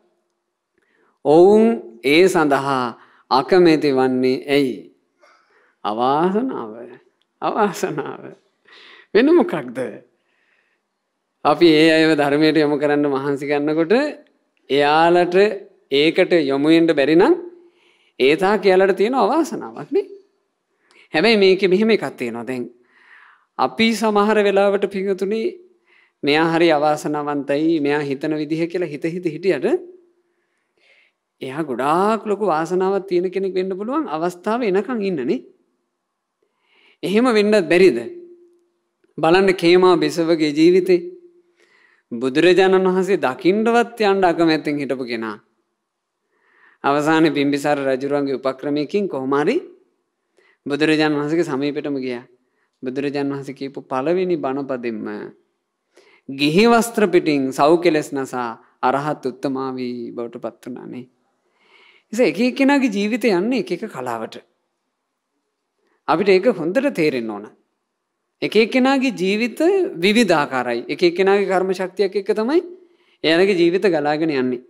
ඔවුන් ඒ සඳහා අකමැති වන්නේ ඇයි? අවාසනාව. අවාසනාව. වෙන මොකක්ද? අපි ඒ අයව ධර්මයට යොමු කරන්න මහන්සි ගන්නකොට එයාලට ඒකට යොමු වෙන්න බැරි නම් ඒ තා කියලාට තියෙන අවාසනාවක් නේ. හැබැයි මේකේ මෙහෙම එකක් තියෙනවා. දැන් අපි සමහර වෙලාවට පිටුතුනේ මෙයා හරි අවාසනාවන්තයි මෙයා හිතන විදිහ කියලා හිත හිටියට එයා ගොඩාක් ලොකු වාසනාවක් තියෙන කෙනෙක් වෙන්න පුළුවන් අවස්ථාව එනකන් ඉන්නනේ. එහෙම වෙන්නත් බැරිද? බලන්න කේමා බිසවගේ ජීවිතේ බුදුරජාණන් වහන්සේ දකින්නවත් යන්න අකමැත්තෙන් හිටපු කෙනා. අවසානයේ බිම්බිසාර රජුරුවන්ගේ උපක්‍රමයකින් කොහොම හරි බුදුරජාණන් වහන්සේගේ සමීපෙටම ගියා. බුදුරජාණන් වහන්සේ කියපු පළවෙනි බණපදෙන්න ගිහි වස්ත්‍ර පිටින් සව් කෙලස් නසා අරහත් උත්තමාවී බවට පත් වුණානේ. එක එක්කෙනාගේ ජීවිතය යන්නේ එක එක කලාවට. අපිට ඒක හොඳට තේරෙන්න ඕන. එක එක්කෙනාගේ ජීවිත විවිධාකාරයි. එක එක්කෙනාගේ කර්ම ශක්තියක් එක්ක තමයි එයාලගේ ජීවිත ගලාගෙන යන්නේ.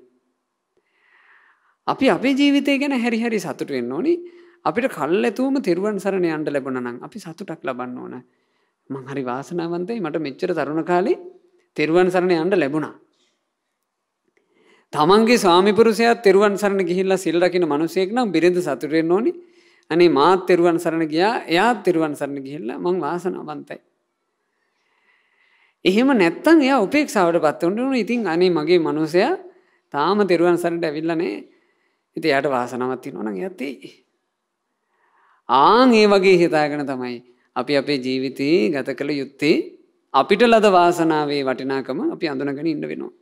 අපි අපේ ජීවිතය ගැන හැරි සතුටු වෙන්න ඕනි. අපිට කල්ැතුවම තෙරුවන් සරණ යන්න ලැබුණා නම් අපි සතුටක් ලබන්න ඕන. මං හරි වාසනාවන්තයි මට මෙච්චර තරුණ කාලේ තෙරුවන් සරණ යන්න ලැබුණා. තමන්ගේ ස්වාමි පුරුෂයා තෙරුවන් සරණ ගිහිල්ලා සිල් රකින්න මිනිසෙක් නම් බිරිඳ සතුටු වෙන්න ඕනි. අනේ මාත් තෙරුවන් සරණ ගියා එයාත් තෙරුවන් සරණ ගිහිල්ලා මං වාසනාවන්තයි. එහෙම නැත්තම් එයා උපේක්ෂාවටපත් වෙන්න ඕනේ. ඉතින් අනේ මගේ මිනිසයා තාම තෙරුවන් සරණට ඇවිල්ලා නැහැ. ඉතින් එයාට වාසනාවක් තියෙනවා නම් එයාත් එයි. ආන් ඒ වගේ හිතාගෙන තමයි අපි අපේ ජීවිතේ ගත කළ යුත්තේ. අපිට ලද වාසනාවේ වටිනාකම අපි අඳුනගෙන ඉන්න වෙනවා.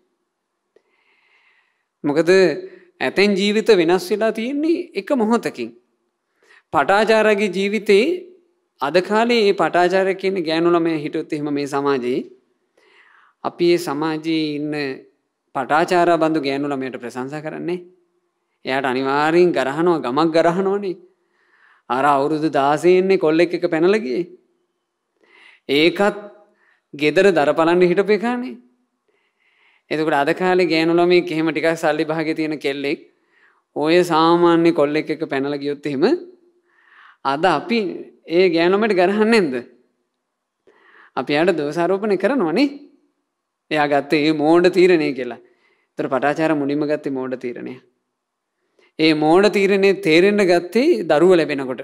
මොකද ඇතැන් ජීවිත වෙනස් වෙලා තියෙන්නේ එක මොහොතකින්. පටාචාරගේ ජීවිතේ අද කාලේ මේ පටාචාර කියන ගෑනු ළමයා හිටියොත් එහෙම මේ සමාජයේ අපි මේ සමාජයේ ඉන්න පටාචාරා බඳු ගෑනු ළමයට ප්‍රශංසා කරන්නේ. එයාට අනිවාර්යෙන් ගරහනවා ගමක් ගරහනවනේ. අර අවුරුදු 16 ඉන්නේ කොල්ලෙක් එක පැනලා ගියේ. ඒකත් ගෙදර දරපලන්න හිටපු එකානේ. එතකොට අද කාලේ ගෑනු ළමෙක් එහෙම ටිකක් සල්ලි භාගයේ තියෙන කෙල්ලෙක් ඔය සාමාන්‍ය කොල්ලෙක් එක පැනලා ගියොත් එහෙම අද අපි ඒ ගෑනු ළමයට ගරහන්නේ නැද්ද? අපි යාට දෝෂාරෝපණය කරනවනේ. එයා ගත්තේ මේ මෝඩ තීරණය කියලා. ඒතර පටාචාර මුලින්ම ගත්තේ මෝඩ තීරණය. ඒ මෝඩ තීරණේ තේරෙන්න ගත්තේ දරුව ලැබෙනකොට.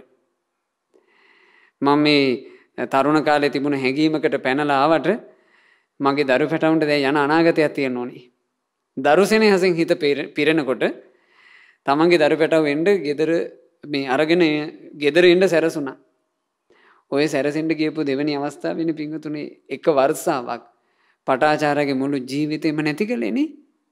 මම මේ තරුණ කාලේ තිබුණ හැඟීමකට පැනලා ආවට මගේ දරු පැටවුන්ට දැන් යන අනාගතයක් තියෙන්න ඕනේ. දරුසෙනේ හසෙන් හිත පිරෙනකොට තමන්ගේ දරු පැටව වෙන්න ගෙදර මේ අරගෙන ගෙදර එන්න සැරසුණා. ඔය සැරසෙන්න ගියපු දෙවෙනි අවස්ථාවේදී පින්වතුනේ එක වර්ෂාවක් පටාචාරගේ මුළු ජීවිතේම නැති කළේනේ.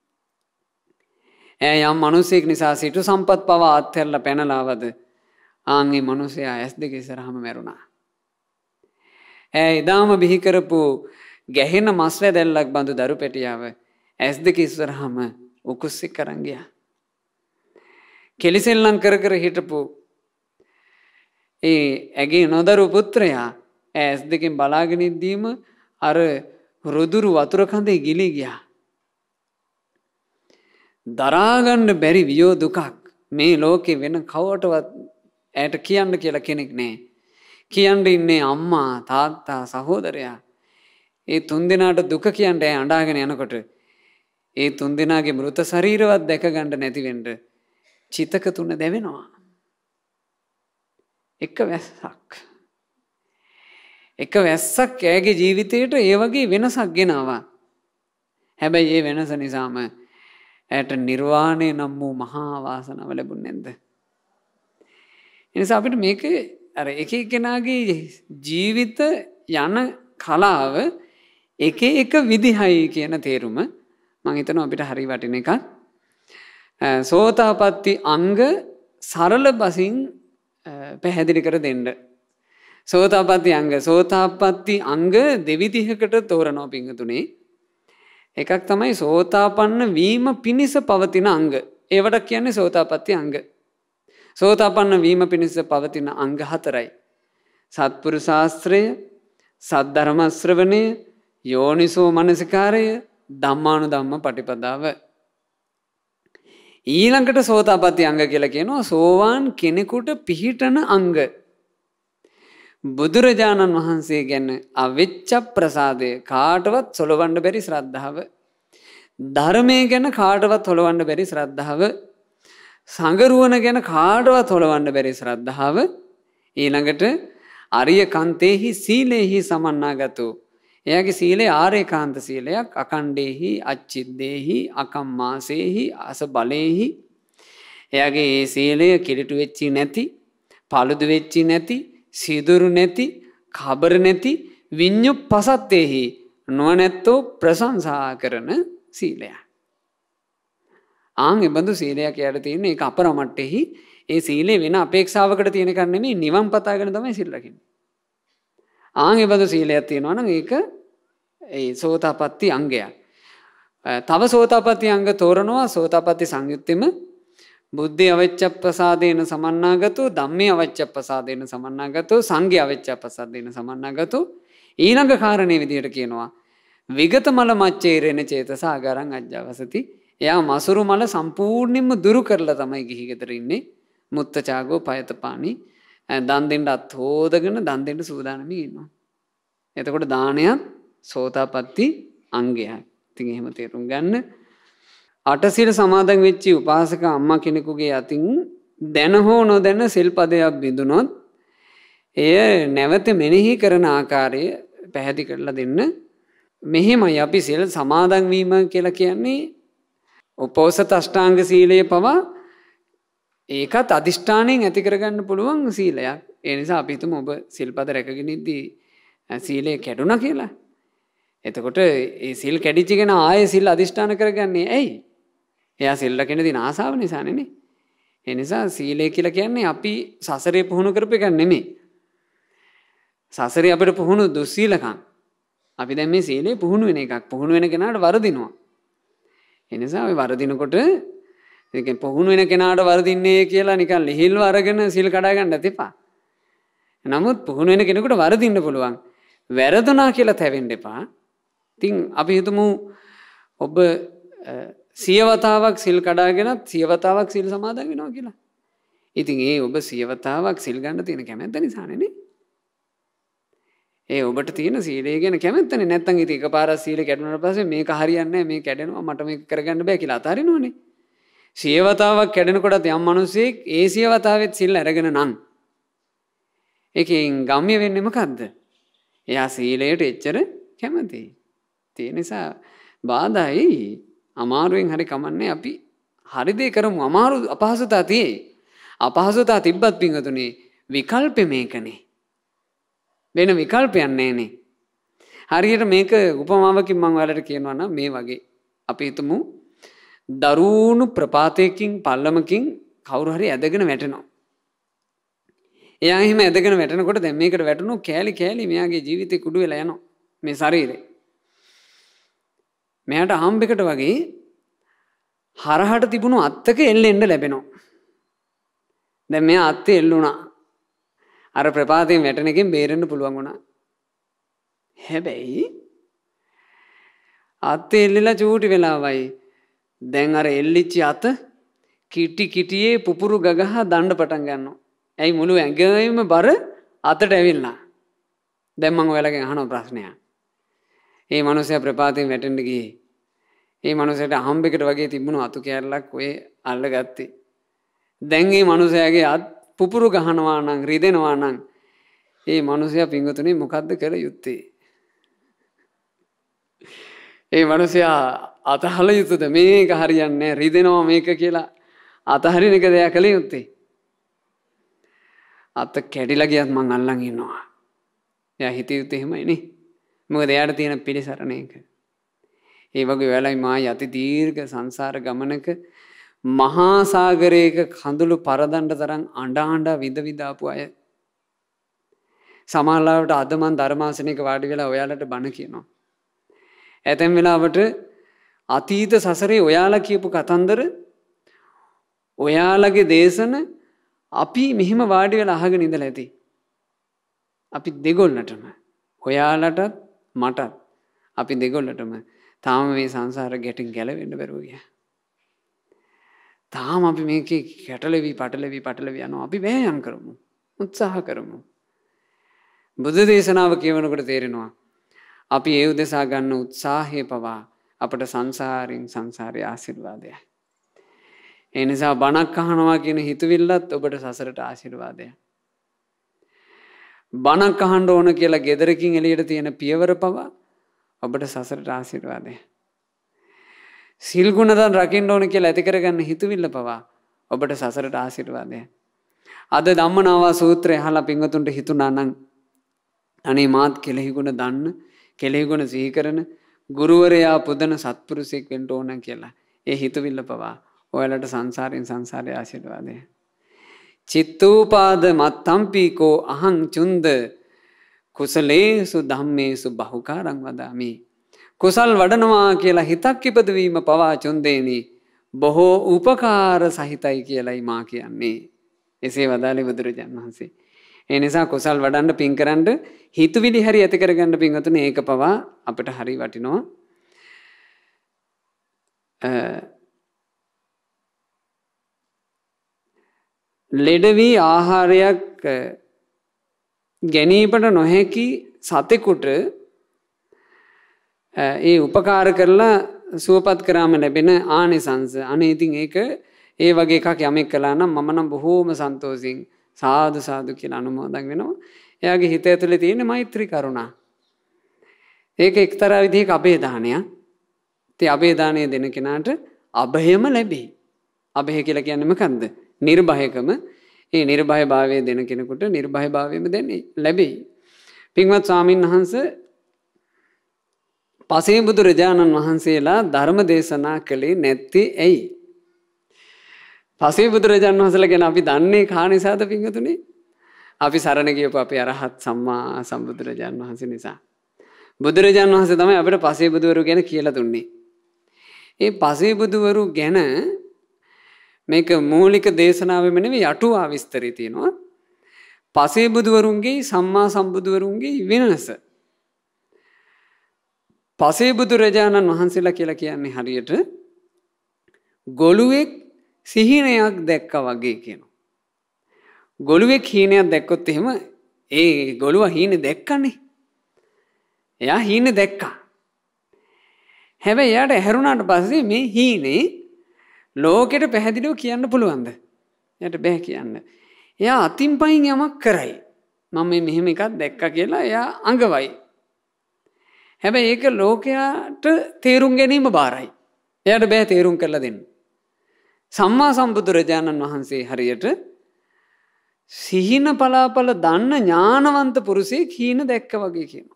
යම් මිනිසෙක් නිසා සිටු සම්පත් පවා අත්හැරලා පැනලාවද ආන්ගේ මිනිසයා S2 ඉස්සරහම මැරුණා. එදාම බිහි කරපු ගැහෙන මස් වැදල්ලක් බඳු දරු පැටියාව ඇස් දෙක ඉස්සරහම උකුස්සෙක් කරන් ගියා. කෙලිසෙල්ලම් කර කර හිටපු ඒ ඇගේ නොදරු පුත්‍රයා ඇස් දෙකෙන් බලාගෙන ඉද්දීම අර රුදුරු වතුර කඳේ ගිලී ගියා. දරාගන්න බැරි වියෝ දුකක් මේ ලෝකේ වෙන කවටවත් ඇයට කියන්න කියලා කෙනෙක් නැහැ. කියන්න ඉන්නේ අම්මා තාත්තා සහෝදරයා. ඒ තුන්දෙනාට දුක කියන්න ඇය අඬාගෙන යනකොට ඒ තුන්දෙනාගේ මෘත ශරීරවත් දැක ගන්න නැති වෙන්න චිතක තුන දැවෙනවා. එක වැස්සක් ඇගේ ජීවිතයට ඒ වගේ වෙනසක් ගෙනවා. හැබැයි ඒ වෙනස නිසාම ඇයට නිර්වාණය නම් වූ මහා වාසනාව ලැබුණේ නැද්ද? එනිසා අපිට මේක අර එක එක්කෙනාගේ ජීවිත යන කලාව එක එක විදිහයි කියන තේරුම මම හිතනවා අපිට හරි වටින එකක්. සෝතාපට්ටි අංග සරල බසින් පැහැදිලි කර දෙන්න. සෝතාපට්ටි අංග දෙවිදිහකට තෝරනවා පිංගුතුනේ. එකක් තමයි සෝතාපන්න වීම පිණිස පවතින අංග. ඒවට කියන්නේ සෝතාපට්ටි අංග. සෝතාපන්න වීම පිණිස පවතින අංග 4යි. සත්පුරුෂ ශාස්ත්‍රය, සද්ධර්ම ශ්‍රවණය, යෝනිසෝ මනසිකාරය, ධම්මානුධම්ම පටිපදාව. ඊළඟට සෝතාපට්ටි අංග කියලා කියනවා සෝවාන් කෙනෙකුට පිහිටන අංග. බුදුරජාණන් වහන්සේ ගැන අවිච්ඡ ප්‍රසාදය කාටවත් සොලවන්න බැරි ශ්‍රද්ධාව. ධර්මයේ ගැන කාටවත් හොලවන්න බැරි ශ්‍රද්ධාව. සංගරුවන ගැන කාටවත් හොලවන්න බැරි ශ්‍රද්ධාව. ඊළඟට අරිය කන්තේහි සීලේහි සමන්නාගතෝ. එයාගේ සීලය ආරේකාන්ත සීලයක්. අකණ්ඩේහි අච්චිද්දේහි අකම්මාසේහි අස බලේහි. එයාගේ ඒ සීලය කිලිටු වෙච්චි නැති, paludu වෙච්චි නැති, සිදුරු නැති, කබර නැති, විඤ්ඤු පසත්තේහි නොනැත්තෝ ප්‍රශංසා කරන සීලයක්. ආන් එබඳු සීලයක් යට තියෙන ඒක අපරමට්ටෙහි ඒ සීලේ වෙන අපේක්ෂාවකට තියෙන එකක් නෙමෙයි නිවන් පතාගෙන තමයි සිල් රකින්නේ. ආන් එබඳු සීලයක් තියෙනවා නම් ඒක ඒ සෝතාපට්ටි අංගයක්. තව සෝතාපට්ටි අංග තෝරනවා සෝතාපට්ටි සංයුත්තෙම බුද්ධි අවච්ඡ ප්‍රසාදේන සමන්නාගතෝ ධම්මේ අවච්ඡ ප්‍රසාදේන සමන්නාගතෝ සංඝේ අවච්ඡ ප්‍රසාදේන සමන්නාගතෝ. ඊළඟ කාරණේ විදිහට කියනවා විගත මල මච්චේරෙන චේතස ආගාරං අජ්ජවසති. එයා මසුරු මල සම්පූර්ණයෙන්ම දුරු කරලා තමයි ගිහි ගෙදර ඉන්නේ. මුත්තචාගෝ පයතපානි දන් දෙන්න අත් හොදගෙන දන් දෙන්න සූදානම්ින් ඉන්නවා. එතකොට දානයත් සෝතාපට්ටි අංගයක්. ඉතින් එහෙම තේරුම් ගන්න. අටසිල් සමාදන් වෙච්චි උපාසක අම්මා කෙනෙකුගේ අතින් දැන හෝ නොදැන සිල්පදයක් බිඳුනොත් එය නැවත මෙනෙහි කරන ආකාරය පැහැදිලි කරලා දෙන්න. මෙහෙමයි අපි සිල් සමාදන් වීම කියලා කියන්නේ උපෝසත අෂ්ටාංග සීලය පවා ඒකත් අදිෂ්ඨාණයෙන් ඇති කරගන්න පුළුවන් සීලයක්. ඒ නිසා අපි හිතමු ඔබ සිල්පද රැකගෙන ඉද්දී සීලය කැඩුනා කියලා. එතකොට ඒ සිල් කැඩිච්ච කෙනා ආයේ සිල් අදිෂ්ඨාන කරගන්නේ ඇයි? එයා සිල් රකින්න දින ආසාව නිසානේ නේ. ඒ නිසා සීලය කියලා කියන්නේ අපි සසරේ පුහුණු කරපු එකක් නෙමෙයි. සසරේ අපිට පුහුණු දුස්සීලකම්. අපි දැන් මේ සීලේ පුහුණු වෙන එකක්. පුහුණු වෙන කෙනාට වරදිනවා. ඒ නිසා ඔය වරදිනකොට ඒක පුහුණු වෙන කෙනාට වරදින්නේ කියලා නිකන් ලිහිල්ව අරගෙන සිල් කඩා ගන්නත් එපා. නමුත් පුහුණු වෙන කෙනෙකුට වරදින්න පුළුවන්. වැරදුනා කියලා තැවෙන්න එපා. ඉතින් අපි හිතමු ඔබ සියවතාවක් සිල් කඩාගෙනත් සියවතාවක් සිල් සමාදන් වෙනවා කියලා. ඉතින් ඒ ඔබ සියවතාවක් සිල් ගන්න තියෙන කැමැත්ත නිසානේ නේ. ඒ ඔබට තියෙන සීලය ගැන කැමැත්තනේ. නැත්තම් ඉතින් එකපාරක් සීල කැඩුණාට පස්සේ මේක හරියන්නේ නැහැ, මේක කැඩෙනවා, මට මේක කරගන්න බෑ කියලා අතාරිනවනේ. සියවතාවක් කැඩෙනකොටත් යම් මිනිසෙක් ඒ සියවතාවෙත් සිල් අරගෙන නම් ඒකෙන් ගම්ම්‍ය වෙන්නේ මොකද්ද? එයා සීලයට එච්චර කැමතියි. ඒ නිසා බාධායි අමාරුවෙන් හරි කමන්නේ අපි හරි දේ කරමු. අමාරු අපහසුතාව තියෙයි. අපහසුතාව තිබ්බත් පිංගතුනේ විකල්පෙ මේකනේ. වෙන විකල්පයක් නැහැනේ. හරියට මේක උපමාවකින් මම ඔයාලට කියනවා නම් මේ වගේ. අපි හිතමු දරුණු ප්‍රපාතයකින් පල්ලමකින් කවුරු හරි ඇදගෙන වැටෙනවා. එයා එහෙම ඇදගෙන වැටෙනකොට දැන් මේකට වැටුණු කෑලි කෑලි මෙයාගේ ජීවිතේ කුඩු වෙලා යනවා. මේ ශරීරේ. මෙයාට අහම්බෙකට වගේ හරහට තිබුණු අත්තක එල්ලෙන්න ලැබෙනවා. දැන් මෙයා අත්තේ එල්ලුණා. අර ප්‍රපාතයෙන් වැටෙන එකෙන් බේරෙන්න පුළුවන් වුණා. හැබැයි අත්තේ එල්ලලා චූටි වෙලාවයි. දැන් අර එල්ලිච්ච අත කිටි කිටියේ පුපුරු ගගහ දණ්ඩ පටන් ගන්නවා. ඇයි මුළු ඇඟෙම බර අතට ඇවිල්ලා. දැන් මම ඔයාලගෙන් අහන ප්‍රශ්නයක්. මේ මිනිහයා ප්‍රපාතයෙන් වැටෙන්න ගියේ. මේ මිනිහට අහම්බෙකට වගේ තිබුණු අතු කැරලක් ඔය අල්ලගත්තේ. දැන් මේ මිනිහයාගේ අත් පුපුරු ගහනවා නම් රිදෙනවා නම් මේ මිනිහයා පින්වතුනි මොකද්ද කළ යුත්තේ? මේ මිනිහයා අතහල යුතුද මේක හරියන්නේ රිදෙනවා මේක කියලා අතහරින එක දෙයක් කළ යුත්තේ. අත කැඩිලා ගියත් මං අල්ලන් ඉන්නවා. එයා හිතේ යුත්තේ එහෙමයි නේ. මොකද එයාට තියෙන පිළිසරණ එක. ඒ වගේ වෙලාවයි මායි අති දීර්ඝ සංසාර ගමනක මහා සාගරයක කඳුළු පරදණ්ඩ තරම් අඬ විඳ විඳ ආපු අය. සමහරවිට අද මන් ධර්මාසනයක වාඩි වෙලා ඔයාලට බණ කියනවා. ඇතැම් වෙලාවට අතීත සසරේ ඔයාලා කියපු කතන්දර ඔයාලගේ දේශන අපි මෙහෙම වාඩි වෙලා අහගෙන ඉඳලා ඇති. අපි දෙගොල්ලටම ඔයාලටත් මටත් අපි දෙගොල්ලටම තාම මේ සංසාර ගැටින් ගැලවෙන්න බැරුව ගියා. තාම අපි මේකේ කැටලෙවි පටලෙවි යනවා. අපි වෑයම් කරමු. උත්සාහ කරමු. බුදු දේශනාව කියවනකොට තේරෙනවා අපි ඒ උදෙසා ගන්න උත්සාහය පවා අපට සංසාරේ ආශිර්වාදයයි. ඒ නිසා බණක් අහනවා කියන හිතවිල්ලත් ඔබට සසරට ආශිර්වාදයයි. බණක් අහන්න ඕන කියලා ගෙදරකින් එළියට තියෙන පියවර පවා ඔබට සසරට ආශිර්වාදයයි. සිල් ගුණ දන් රකින්න ඕන කියලා ඇති කරගන්න හිතවිල්ල පවා ඔබට සසරට ආශිර්වාදයයි. අද ධම්මනාවා සූත්‍රය අහලා පින්වතුන්ට හිතුණා නම් අනේ මාත් කෙලෙහි ගුණ දන්න කෙලෙහි ගුණ සිහි කරන ගුරුවරයා පුදන සත්පුරුෂයෙක් වෙන්න ඕන කියලා. ඒ හිතවිල්ල පවා ඔයාලට සංසාරේ ආශිර්වාදය. චිත්තූපාද මත්තම්පීකෝ අහං චුන්ද කුසලේසු ධම්මේසු බහුකාරං වදාමි. කුසල් වඩනවා කියලා හිතක් ඉපදවීම පවා චුන්දේනි බොහෝ උපකාර සහිතයි කියලයි මා කියන්නේ. එසේ වදාළේ බුදුරජාණන් වහන්සේ. ඒ නිසා කුසල් වඩන්න පින් කරන්න හිතුවිලි හරි ඇති කරගන්න පින්වතුනි ඒක පවා අපිට හරි වටිනවා. ලෙඩවි ආහාරයක් ගැනීමට නොහැකි සතෙකුට ඒ උපකාර කරලා සුවපත් කරාම ලැබෙන ආනිසංස. අනේ ඉතින් ඒක ඒ වගේ එකක් යමෙක් කළා නම් මම නම් බොහෝම සන්තෝෂින් සාදු සාදු කියලා අනුමෝදන් වෙනවා. එයාගේ හිත ඇතුලේ තියෙන මෛත්‍රී කරුණා. ඒක එක්තරා විදිහක අබේදානයක්. ඉතින් අබේදානය දෙන කෙනාට අභයම ලැබෙයි. අභය කියලා කියන්නේ මොකන්ද? නිර්භයකම. ඒ නිර්භය භාවය දෙන කෙනෙකුට නිර්භය භාවයම දෙන්නේ ලැබෙයි. පින්වත් ස්වාමීන් වහන්සේ පසේ බුදුරජාණන් වහන්සේලා ධර්ම දේශනා කළේ නැත්තේ ඇයි? පසේ බුදුරජාණන් වහන්සේලා ගැන අපි දන්නේ කා නිසාද පින්වතුනි? අපි සරණ ගියපු අපේ අරහත් සම්මා සම්බුදුරජාණන් වහන්සේ නිසා. බුදුරජාණන් වහන්සේ තමයි අපිට පසේ බුදුවරු ගැන කියලා දුන්නේ. ඒ පසේ බුදුවරු ගැන මේක මූලික දේශනාවෙම නෙවෙයි අටුවා විස්තරය තියෙනවා. පසේ බුදුවරුන්ගේ සම්මා සම්බුදුවරුන්ගේ වෙනස. පසේ බුදුරජාණන් වහන්සේලා කියලා කියන්නේ හරියට ගොළුෙක් සිහිනයක් දැක්කා වගේ කියනවා. ගොළුෙක් හීනයක් දැක්කොත් එහෙම ඒ ගොළුවා හීනේ දැක්කනේ. එයා හීනේ දැක්කා. හැබැයි එයාට ඇහැරුණාට පස්සේ මේ හීනේ ලෝකෙට පැහැදිලිව කියන්න පුළුවන්ද? එයාට බෑ කියන්න. එයා අතින් පයින් යමක් කරයි. මම මෙහෙම එකක් දැක්කා කියලා එයා අඟවයි. හැබැයි ඒක ලෝකයාට තේරුම් ගැනීම බාරයි. එයාට බෑ තේරුම් කරලා දෙන්න. සම්මා සම්බුදුරජාණන් වහන්සේ හරියට සිහින පලාපල දන්න ඥානවන්ත පුරුෂයෙක් හීන දැක්ක වගේ කියනවා.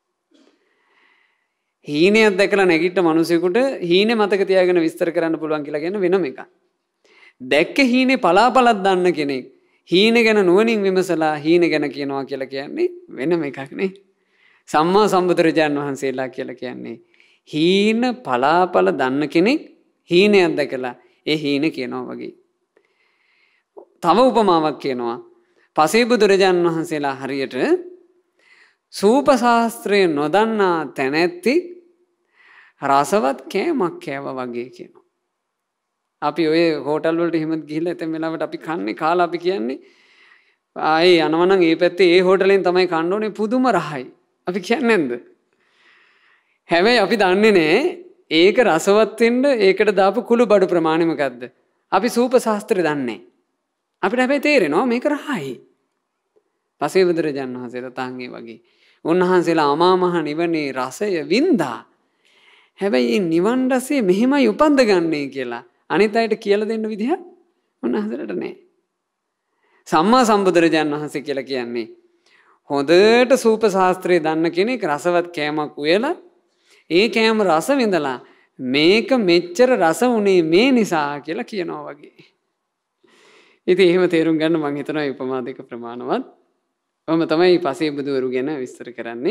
හීනයක් දැකලා නැගිට මිනිසෙකුට හීනේ මතක තියාගෙන විස්තර කරන්න පුළුවන් කියලා කියන වෙනම එකක්. දැක්ක හීනේ පලාපලක් දන්න කෙනෙක් හීනේ ගැන නුවණින් විමසලා හීනේ ගැන කියනවා කියලා කියන්නේ වෙනම එකක් නේ. සම්මා සම්බුදුරජාණන් වහන්සේලා කියලා කියන්නේ හීන පලාපල දන්න කෙනෙක් හීනයක් දැකලා ඒ හීන කියනවා වගේ. තව උපමාවක් කියනවා. පසේ බුදුරජාණන් වහන්සේලා හරියට සූප ශාස්ත්‍රය නොදන්නා තැනැත්ති රසවත් කෑමක් කෑවා වගේ කියනවා. අපි ඔය හෝටල් වලට එහෙම ගිහිල්ලා එතෙන් වෙලාවට අපි කන්නේ කාලා අපි කියන්නේ ආයේ යනවා නම් ඒ පැත්තේ ඒ හෝටලෙන් තමයි කන්න ඕනේ පුදුම රහයි. අපි කියන්නේ නැද්ද? හැබැයි අපි දන්නේ නැහැ ඒක රසවත් වෙන්න ඒකට දාපු කුළු බඩු ප්‍රමාණය මොකද්ද? අපි සූප ශාස්ත්‍රය දන්නේ නැහැ. අපිට හැබැයි තේරෙනවා මේක රහයි. පසේ බුදුරජාණන් වහන්සේලා තාංගේ වගේ. උන්වහන්සේලා අමා මහ නිවනේ රසය වින්දා. හැබැයි මේ නිවන් රසය මෙහෙමයි උපන්ද ගන්නේ කියලා අනිත් අයට කියලා දෙන්න විදිහ උන්වහන්සේලාට නැහැ. සම්මා සම්බුදුරජාණන් වහන්සේ කියලා කියන්නේ හොඳට සූප ශාස්ත්‍රය දන්න කෙනෙක් රසවත් කෑමක් උයලා ඒ කෑම රස විඳලා මේක මෙච්චර රස උනේ මේ නිසා කියලා කියනවා වගේ. ඉතින් එහෙම තේරුම් ගන්න මම හිතනවා මේ උපමා දෙක ප්‍රමාණවත්. ඔහොම තමයි පසේ බුදුවරු ගැන විස්තර කරන්නේ.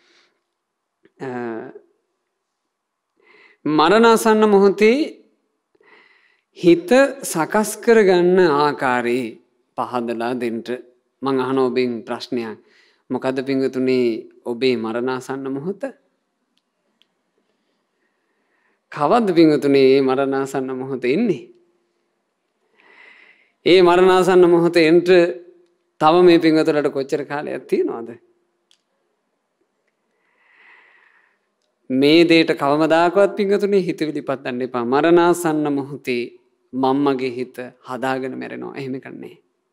මරණාසන්න මොහොතේ හිත සකස් කරගන්න ආකාරයේ පහදලා දෙන්න මම අහන ඔබෙන් ප්‍රශ්නයක්. මොකද්ද පින්වතුනි ඔබේ මරණාසන්න මොහොත? කවද්ද පින්වතුනි මේ මරණාසන්න මොහොත එන්නේ? ඒ මරණාසන්න මොහොතේ එන්න තව මේ පින්වතුන්ට කොච්චර කාලයක් තියෙනවද? මේ දෙයට කවමදාකවත් පින්වතුනි හිතවිලි පතන්න එපා. මරණාසන්න මොහොතේ මම්මගේ හිත හදාගෙන මැරෙනවා. එහෙම කන්නේ.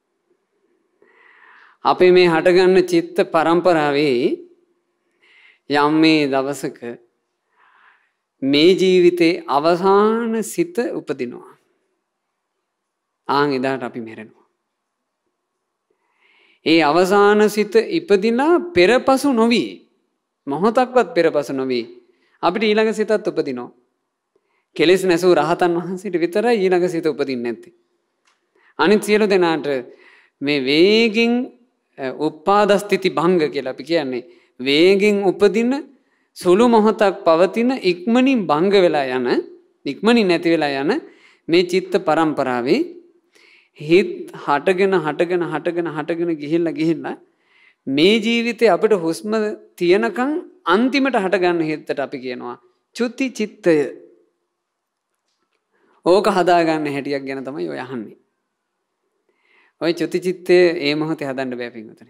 අපේ මේ හටගන්න චිත්ත පරම්පරාවේ යම් මේ දවසක මේ ජීවිතේ අවසාන සිත උපදිනවා. ආන් එදාට අපි මැරෙනවා. ඒ අවසාන සිත ඉපදිනා පෙරපසු නොවි මොහොතක්වත් පෙරපසු නොවි අපිට ඊළඟ සිතත් උපදිනවා. කෙලෙස් නැසූ රහතන් වහන්සේට විතරයි ඊළඟ සිත උපදින්නේ නැත්තේ. අනිත් සියලු දෙනාට මේ වේගින් උපාදස්ථಿತಿ භංග කියලා අපි කියන්නේ වේගින් උපදින සුළු මොහොතක් පවතින ඉක්මනින් භංග වෙලා යන ඉක්මනින් නැති වෙලා යන මේ චිත්ත පරම්පරාවේ හිත හටගෙන ගිහිල්ලා මේ ජීවිතේ අපිට හුස්ම තියනකම් අන්තිමට හටගන්න හිතට අපි කියනවා චුති චිත්තය. ඕක හදාගන්න හැටියක් ගැන තමයි ඔය අහන්නේ. ඔය චුති චිත්තය ඒ මොහොතේ හදන්න බෑ පින්වතුනි.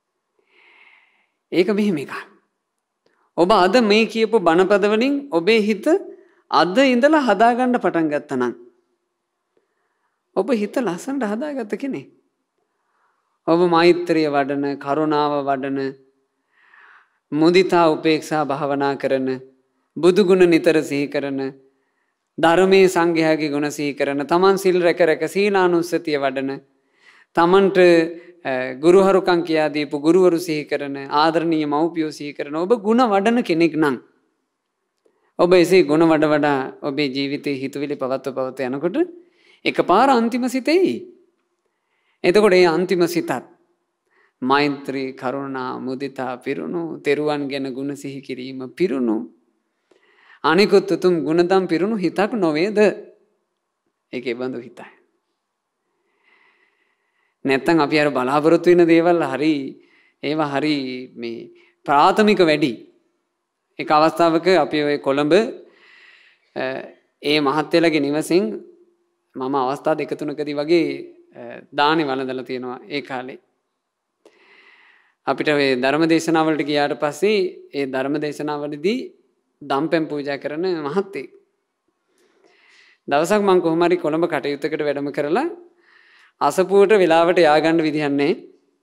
ඒක මෙහෙම එකක්. ඔබ අද මේ කියපු බණපද වලින් ඔබේ හිත අද ඉඳලා හදාගන්න පටන් ගත්තා නම් ඔබ හිත ලස්සනට හදාගත්ත කෙනෙක්. ඔබ මෛත්‍රිය වඩන, කරුණාව වඩන, මුදිතා උපේක්ෂා භාවනා කරන, බුදු ගුණ නිතර සිහි කරන, ධර්මයේ සංඝයාගේ ගුණ සිහි කරන, තමන් සිල් රැක සීලානුස්සතිය වඩන, තමන්ට ගුරුහරුකම් කියා දීපු ගුරුවරු සිහි කරන, ආදරණීය මව්පියෝ සිහි කරන ඔබ ගුණ වඩන කෙනෙක් නම් ඔබ එසේ ගුණ වඩා ඔබේ ජීවිතේ හිතවිලි පවත්ව යනකොට එකපාර අන්තිම සිතෙයි. එතකොට ඒ අන්තිම සිතත් මෛත්‍රී කරුණා මුදිතා පිරුණු තෙරුවන් ගැන ගුණ සිහි කිරීම පිරුණු අනිකුත් උතුම් ගුණදම් පිරුණු හිතක් නොවේද? ඒකේ බඳු හිතයි. නැත්තම් අපි අර බලාපොරොත්තු වෙන දේවල් හරි ඒවා හරි මේ ප්‍රාථමික වැඩි. එක අවස්ථාවක අපි ඔය කොළඹ ඒ මහත්තයලගේ නිවසින් මම අවස්ථා දෙක තුනකදී වගේ දානි වළඳලා තියෙනවා ඒ කාලේ. අපිට ඔය ධර්ම දේශනාවලට ගියාට පස්සේ ඒ ධර්ම දේශනාවලදී දම්පැන් පූජා කරන මහත්තයෙක්. දවසක් මම කොහොම හරි කොළඹ කටයුත්තකට වැඩම කරලා අසපුවට වෙලාවට ය아가න්න විදිහක් නැහැ.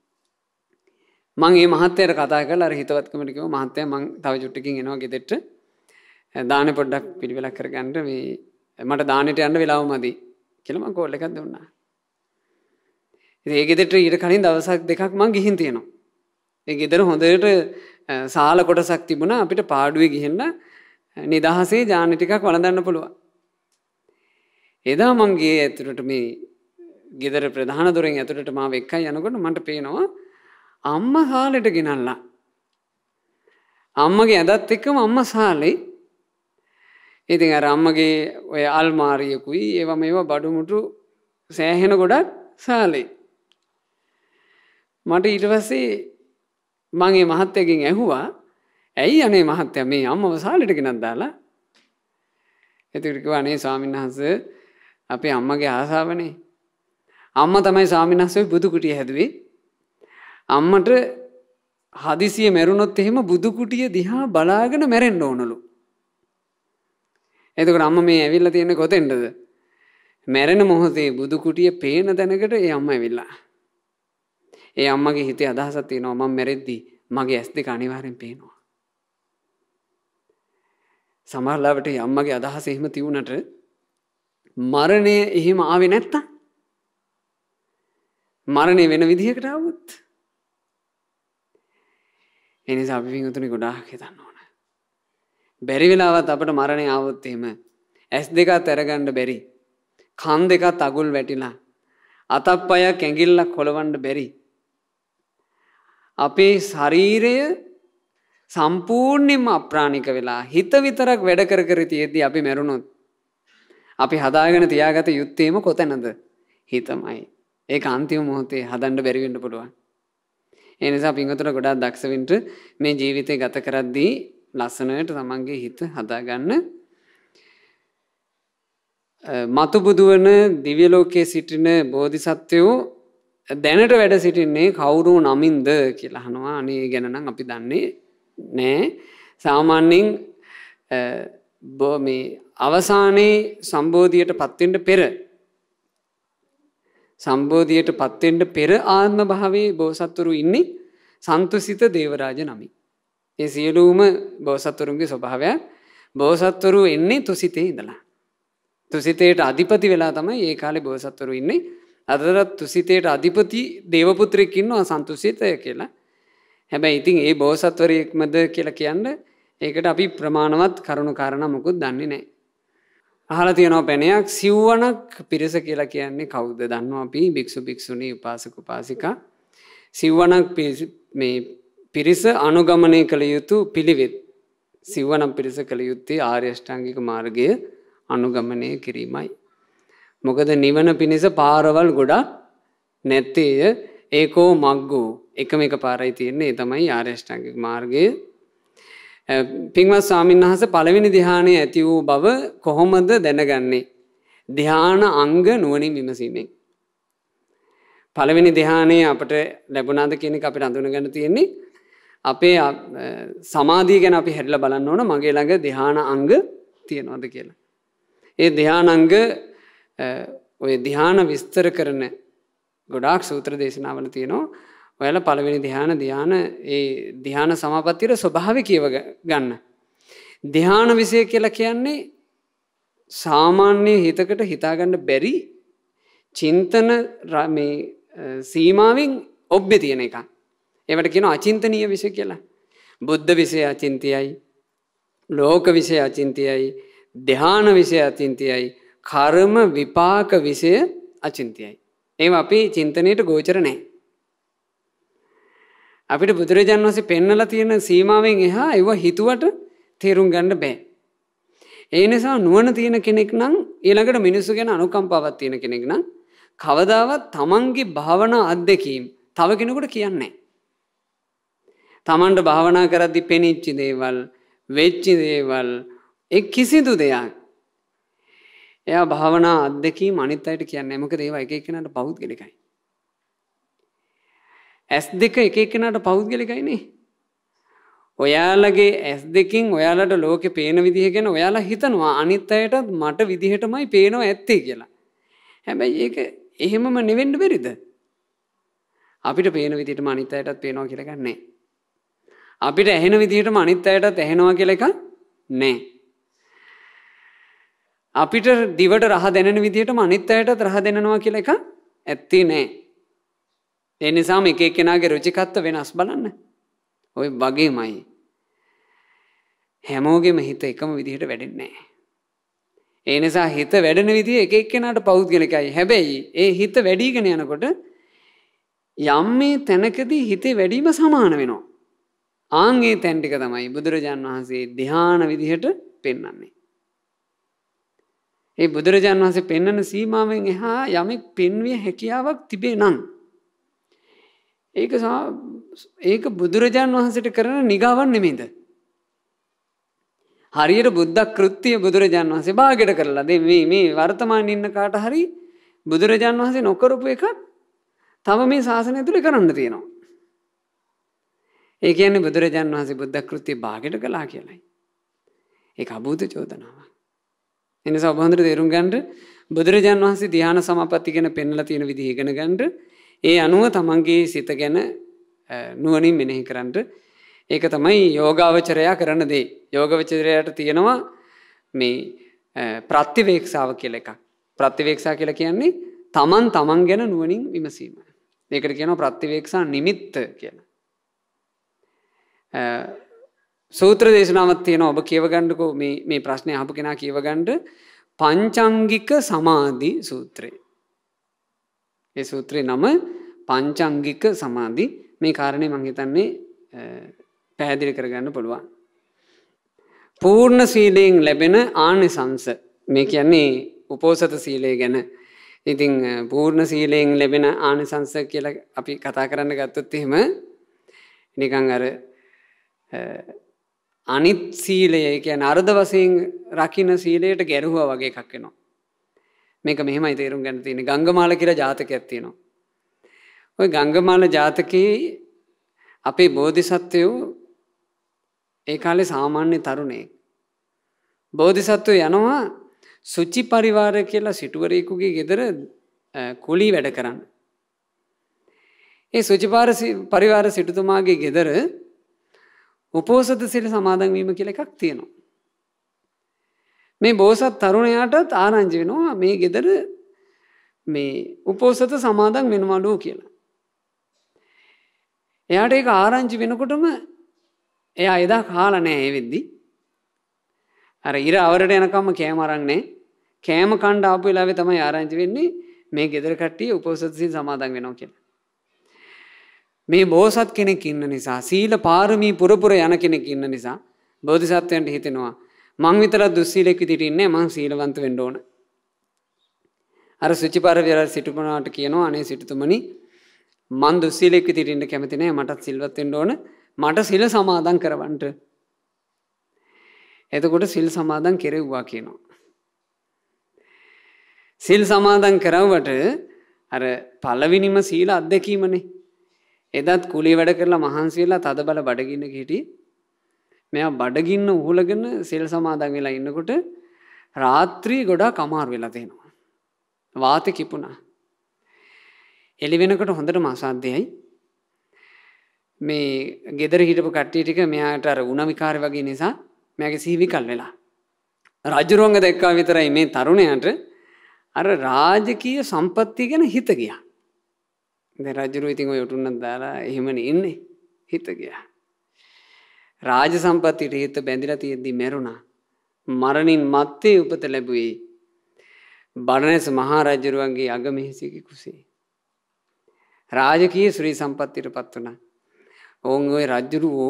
මම මේ මහත්තයාට කතා කරලා අර හිතවත්කමට කිව්වා මහත්තයා මම තව චුට්ටකින් එනවා ගෙදරට. දානේ පොඩ්ඩක් පිළිවෙලක් කරගන්න මේ මට දානෙට යන්න වෙලාව මදි කියලා මම කෝල් එකක් දුන්නා. ඉතින් ඒ ගෙදරට ඊට කලින් දවසක් දෙකක් මම ගිහින් තියෙනවා. ඒ ගෙදර හොඳට සාල කොටසක් තිබුණා අපිට පාඩුවේ ගිහින් නිදහසේ දාන ටිකක් වළඳන්න පුළුවන්. එදා මම ගියේ ඇතුළට මේ ගෙදර ප්‍රධාන දොරෙන් ඇතුළට මාව එක්කයි යනකොට මට පේනවා අම්මා සාලෙට ගෙනල්ලා. අම්මගේ ඇඳත් එක්කම අම්මා සාලේ ඉතින් අර අම්මගේ ඔය අල්මාරියකුයි ඒවා මේවා බඩු මුටු සෑහෙන ගොඩක් සාලේ. මට ඊට පස්සේ මම මේ මහත්තයාගෙන් ඇහුවා ඇයි අනේ මහත්තයා මේ අම්මව සාලෙට ගෙනත් දාලා? එතකොට කිව්වා අනේ ස්වාමීන් වහන්සේ අපේ අම්මගේ ආසාවනේ. අම්මා තමයි ස්වාමීන් වහන්සේ බුදු කුටිය හැදුවේ. අම්මට හදිසියෙ මැරුණොත් එහෙම බුදු කුටිය දිහා බලාගෙන මැරෙන්න ඕනලු. එතකොට අම්මා මේ ඇවිල්ලා තියෙන්නේ කොතෙන්ද? මැරෙන මොහොතේ බුදු කුටිය පේන තැනකට ඒ අම්මා ඇවිල්ලා. ඒ අම්මගේ හිතේ අදහසක් තියෙනවා මම මැරෙද්දී මගේ ඇස් දෙක අනිවාර්යෙන් පේනවා. සමහරවිට අම්මගේ අදහස එහෙම තියුණට මරණය එහෙම ආවේ නැත්තම් මරණය වෙන විදිහකට ආවොත් ඒ නිසා අපි වින්තුනේ ගොඩාක් හිතන්න ඕන. බැරි වෙලාවත් අපිට මරණය ආවොත් එහෙම ඇස් දෙකත් අරගන්න බැරි. කන් දෙකත් අගුල් වැටිලා අතක් පයක් ඇඟිල්ලක් හොලවන්න බැරි. අපේ ශරීරය සම්පූර්ණයෙන්ම අප්‍රාණික වෙලා හිත විතරක් වැඩ කර කර තියෙද්දි අපි මැරුණොත් අපි හදාගෙන තියාගත යුත්තේම කොතැනද? හිතමයි. ඒක අන්තිම මොහොතේ හදන්න බැරි වෙන්න පුළුවන්. ඒ නිසා පින්වතුන්ලා ගොඩාක් දක්ෂ වෙන්න මේ ජීවිතේ ගත කරද්දී ලස්සනට තමන්ගේ හිත හදාගන්න. මතු බුදු වන දිව්‍ය ලෝකයේ සිටින බෝධිසත්වයෝ දැනට වැඩ සිටින්නේ කවුරු නමින්ද කියලා අහනවා. අනේ ගැන නම් අපි දන්නේ නෑ. සාමාන්‍යයෙන් මේ අවසානයේ සම්බෝධියට පත් වෙන්න පෙර ආත්ම භාවයේ බෝසත්වරු ඉන්නේ සන්තුසිත දේවරාජ නමින්. ඒ සියලුම බෝසත්වරුන්ගේ ස්වභාවය බෝසත්වරු එන්නේ තුසිතේ ඉඳලා. තුසිතේට අධිපති වෙලා තමයි ඒ කාලේ බෝසත්වරු ඉන්නේ. අදටත් තුසිතේට අධිපති දේවපුත්‍රයෙක් ඉන්නවා සන්තුසිතය කියලා. හැබැයි ඉතින් ඒ බෝසත්වරයෙක්මද කියලා කියන්නේ ඒකට අපි ප්‍රමාණවත් කරුණු කාරණා මොකුත් දන්නේ නැහැ. අහලා තියෙනවා පැනයක් සිව්වණක් පිරිස කියලා කියන්නේ කවුද දන්නවා අපි? භික්ෂු භික්ෂුණී උපාසක උපාසිකා සිව්වණක් මේ පිරිස අනුගමනය කළ යුතු පිළිවෙත්. සිව්වණක් පිරිස කළ යුත්තේ ආර්ය අෂ්ටාංගික මාර්ගය අනුගමනය කිරීමයි. මොකද නිවන පිණිස පාරවල් ගොඩක් නැත්තේය. ඒකෝ මග්ගෝ එකම එක පාරයි තියෙන්නේ. ඒ තමයි ආර්ය අෂ්ටාංගික මාර්ගය. පින්වත් ස්වාමීන් වහන්සේ පළවෙනි ධ්‍යානය ඇති වූ බව කොහොමද දැනගන්නේ? ධ්‍යාන අංග නුවණින් විමසීමෙන්. පළවෙනි ධ්‍යානය අපට ලැබුණාද කියන එක අපිට අඳුන ගන්න තියෙන්නේ අපේ සමාධිය ගැන අපි හැරිලා බලන්න ඕන. මගේ ළඟ ධ්‍යාන අංග තියෙනවද කියලා. ඒ ධ්‍යාන අංග ඔය ධ්‍යාන විස්තර කරන ගොඩාක් සූත්‍ර දේශනාවල තියෙනවා. ඔයාලා පළවෙනි ධ්‍යාන ඒ ධ්‍යාන සමාපත්තියේ ස්වභාවය කියව ගන්න. ධ්‍යාන විෂය කියලා කියන්නේ සාමාන්‍ය හිතකට හිතාගන්න බැරි චින්තන මේ සීමාවෙන් ඔබ්බේ තියෙන එක. ඒවට කියනවා අචින්තනීය විෂය කියලා. බුද්ධ විෂය අචින්තියයි, ලෝක විෂය අචින්තියයි, ධ්‍යාන විෂය අචින්තියයි, කර්ම විපාක විෂය අචින්තියයි. ඒවා අපේ චින්තනයට ගෝචර නැහැ. අපිට බුදුරජාණන් වහන්සේ පෙන්නලා තියෙන සීමාවෙන් එහා ඒව හිතුවට තේරුම් ගන්න බෑ. ඒ නිසා නුවණ තියෙන කෙනෙක් නම් ඊළඟට මිනිස්සු ගැන අනුකම්පාවක් තියෙන කෙනෙක් නම් කවදාවත් තමන්ගේ භාවනා අත්දැකීම් තව කෙනෙකුට කියන්නේ නැහැ. තමන්ට භාවනා කරද්දී පෙනිච්ච දේවල්, වෙච්ච දේවල් ඒ කිසිදු දෙයක් එයා භාවනා අත්දැකීම් අනිත් අයට කියන්නේ නැහැ. මොකද ඒවා එක එක්කෙනාට පෞද්ගලිකයි. ඇස් දෙක එක එක්කෙනාට පෞද්ගලිකයිනේ. ඔයාලගේ ඇස් දෙකින් ඔයාලට ලෝකේ පේන විදිහ ගැන ඔයාලා හිතනවා අනිත් අයටත් මට විදිහටමයි පේනවා ඇත්තේ කියලා. හැබැයි ඒක එහෙමම නෙවෙන්න බැරිද? අපිට පේන විදිහටම අනිත් අයටත් පේනවා කියලා එකක් නැහැ. අපිට ඇහෙන විදිහටම අනිත් අයටත් ඇහෙනවා කියලා එකක් නැහැ. අපිට දිවට රහ දැනෙන විදිහටම අනිත් අයටත් රහ දැනෙනවා කියලා එකක් ඇත්තේ නැහැ. ඒ නිසාම එක එක්කෙනාගේ රුචිකත්ව වෙනස් බලන්න. ඔය වගේමයි හැමෝගෙම හිත එකම විදිහට වැඩෙන්නේ නැහැ. ඒ නිසා හිත වැඩෙන විදිහ එක එක්කෙනාට පෞද්ගලිකයි. හැබැයි ඒ හිත වැඩිගෙන යනකොට යම් මේ තැනකදී හිතේ වැඩිම සමාන වෙනවා. ආන් ඒ තැන් ටික තමයි බුදුරජාන් වහන්සේ ධ්‍යාන විදිහට පෙන්වන්නේ. ඒ බුදුරජාණන් වහන්සේ පෙන්වන සීමාවෙන් එහා යමෙක් පෙන්විය හැකියාවක් තිබේ නම් ඒක බුදුරජාණන් වහන්සේට කරන නිගාවක් නෙමෙයිද? හරියට බුද්ධ කෘත්‍ය බුදුරජාණන් වහන්සේ භාගයට කරලා මේ වර්තමානයේ ඉන්න කාට හරි බුදුරජාණන් වහන්සේ නොකරපු එකක් තව මේ ශාසනය තුල කරන්න තියෙනවා. ඒ කියන්නේ බුදුරජාණන් වහන්සේ බුද්ධ කෘත්‍ය භාගයට කළා කියලායි. ඒක අභූත චෝදනාවක්. එනිසා ඔබ හොඳට තේරුම් ගන්න බුදුරජාණන් වහන්සේ ධ්‍යාන සමාපatti ගැන පෙන්වලා තියෙන විදිහ ඉගෙන ගන්න. ඒ අනුව තමන්ගේ සිත ගැන නුවණින් මෙනෙහි කරන්න. ඒක තමයි යෝගාවචරයා කරන දේ. යෝගාවචරයාට තියෙනවා මේ ප්‍රතිවේක්ෂාව කියලා එකක්. ප්‍රතිවේක්ෂා කියලා කියන්නේ තමන් ගැන නුවණින් විමසීම. ඒකට කියනවා ප්‍රතිවේක්ෂා නිමිත්ත කියලා. සූත්‍ර දේශනාවක් තියෙනවා. ඔබ කියව ගන්නකෝ මේ ප්‍රශ්නේ අහපු කෙනා කියව ගන්න පංචාංගික සමාධි සූත්‍රය. ඒ සූත්‍රේ නම පංචාංගික සමාධි. මේ කාරණේ මම හිතන්නේ පැහැදිලි කරගන්න පුළුවන්. පූර්ණ සීලයෙන් ලැබෙන ආනිසංස. මේ කියන්නේ උපෝසත සීලය ගැන. ඉතින් පූර්ණ සීලයෙන් ලැබෙන ආනිසංස කියලා අපි කතා කරන්න ගත්තොත් එහෙම නිකන් අර අනිත් සීලය කියන්නේ අර්ධ වශයෙන් රකින්න සීලයට ගැරුවා වගේ එකක් වෙනවා. මේක මෙහෙමයි තේරුම් ගන්න තියෙන්නේ. ගංගමාල කියලා ජාතකයක් තියෙනවා. ওই ගංගමාල ජාතකයේ අපේ බෝධිසත්වයෝ ඒ කාලේ සාමාන්‍ය තරුණයෙක්. බෝධිසත්වයෝ යනවා සුචි පරිවාර කියලා සිටුවරයෙකුගේ ගෙදර කුලී වැඩ කරන්න. ඒ සුචි පරිවාර සිටුතුමාගේ ගෙදර උපෝසත සීල සමාදන් වීම කියලා එකක් තියෙනවා. මේ බෝසත් තරුණයාටත් ආරංචි වෙනවා මේ ගෙදර මේ උපෝසත සමාදන් වෙනවලු කියලා. එයාට ඒක ආරංචි වෙනකොටම එයා එදා කාලා නැහැ ඒ වෙද්දි. අර ඉර අවරට යනකම්ම කෑම අරන් නැහැ. කෑම කන්න ආපු වෙලාවේ තමයි ආරංචි වෙන්නේ මේ ගෙදර කට්ටිය උපෝසත සීල් සමාදන් වෙනවා කියලා. මේ බෝසත් කෙනෙක් ඉන්න නිසා සීල පාරමී පුරපුර යන කෙනෙක් ඉන්න නිසා බෝධිසත්වයන්ට හිතෙනවා මං විතරක් දුස්සීලෙක් විදිහට ඉන්නේ මං සීලවන්ත වෙන්න ඕන. අර සුචිපාර විහාර සිටුපුණාට කියනවා අනේ සිටුතුමනි මං දුස්සීලෙක් විදිහට ඉන්න කැමති නෑ මටත් සිල්වත් වෙන්න ඕන මට සිල් සමාදන් කරවන්න. එතකොට සිල් සමාදන් කෙරෙව්වා කියනවා. සිල් සමාදන් කරවුවට අර පළවෙනිම සීල අත්දැකීමනේ. එදත් කුලී වැඩ කරලා මහන්සි වෙලා තද බල බඩගින්නක හිටියේ. මෙයා බඩගින්න උහුලගෙන සිල් සමාදන් වෙලා ඉන්නකොට රාත්‍රී ගොඩක් අමාරු වෙලා තියෙනවා. වාතේ කිපුණා. එළි වෙනකොට හොඳටම අසාධ්‍යයි. මේ ගෙදර හිටපු කට්ටිය ටික මෙයාට අර උණ විකාරය වගේ නිසා මෙයාගේ සිහි විකල් වෙලා. රජුරුවන්ග දැක්කා විතරයි මේ තරුණයාට අර රාජකීය සම්පත්තිය ගැන හිත ගියා. දැන් රජුරු ඉතින් ඔය උටුන්නක් දාලා එහෙමනේ ඉන්නේ. හිත ගියා. රාජ සම්පත්තියට හිත බැඳිලා තියෙද්දි මැරුණා. මරණින් මත්තේ උපත ලැබුවේ බරණැස් මහා රජුරුවන්ගේ අගමෙහිසිගේ කුසේ. රාජකීය ශ්‍රී සම්පත්තියටපත් වුණා. ඕන් ඔය රජුරුවෝ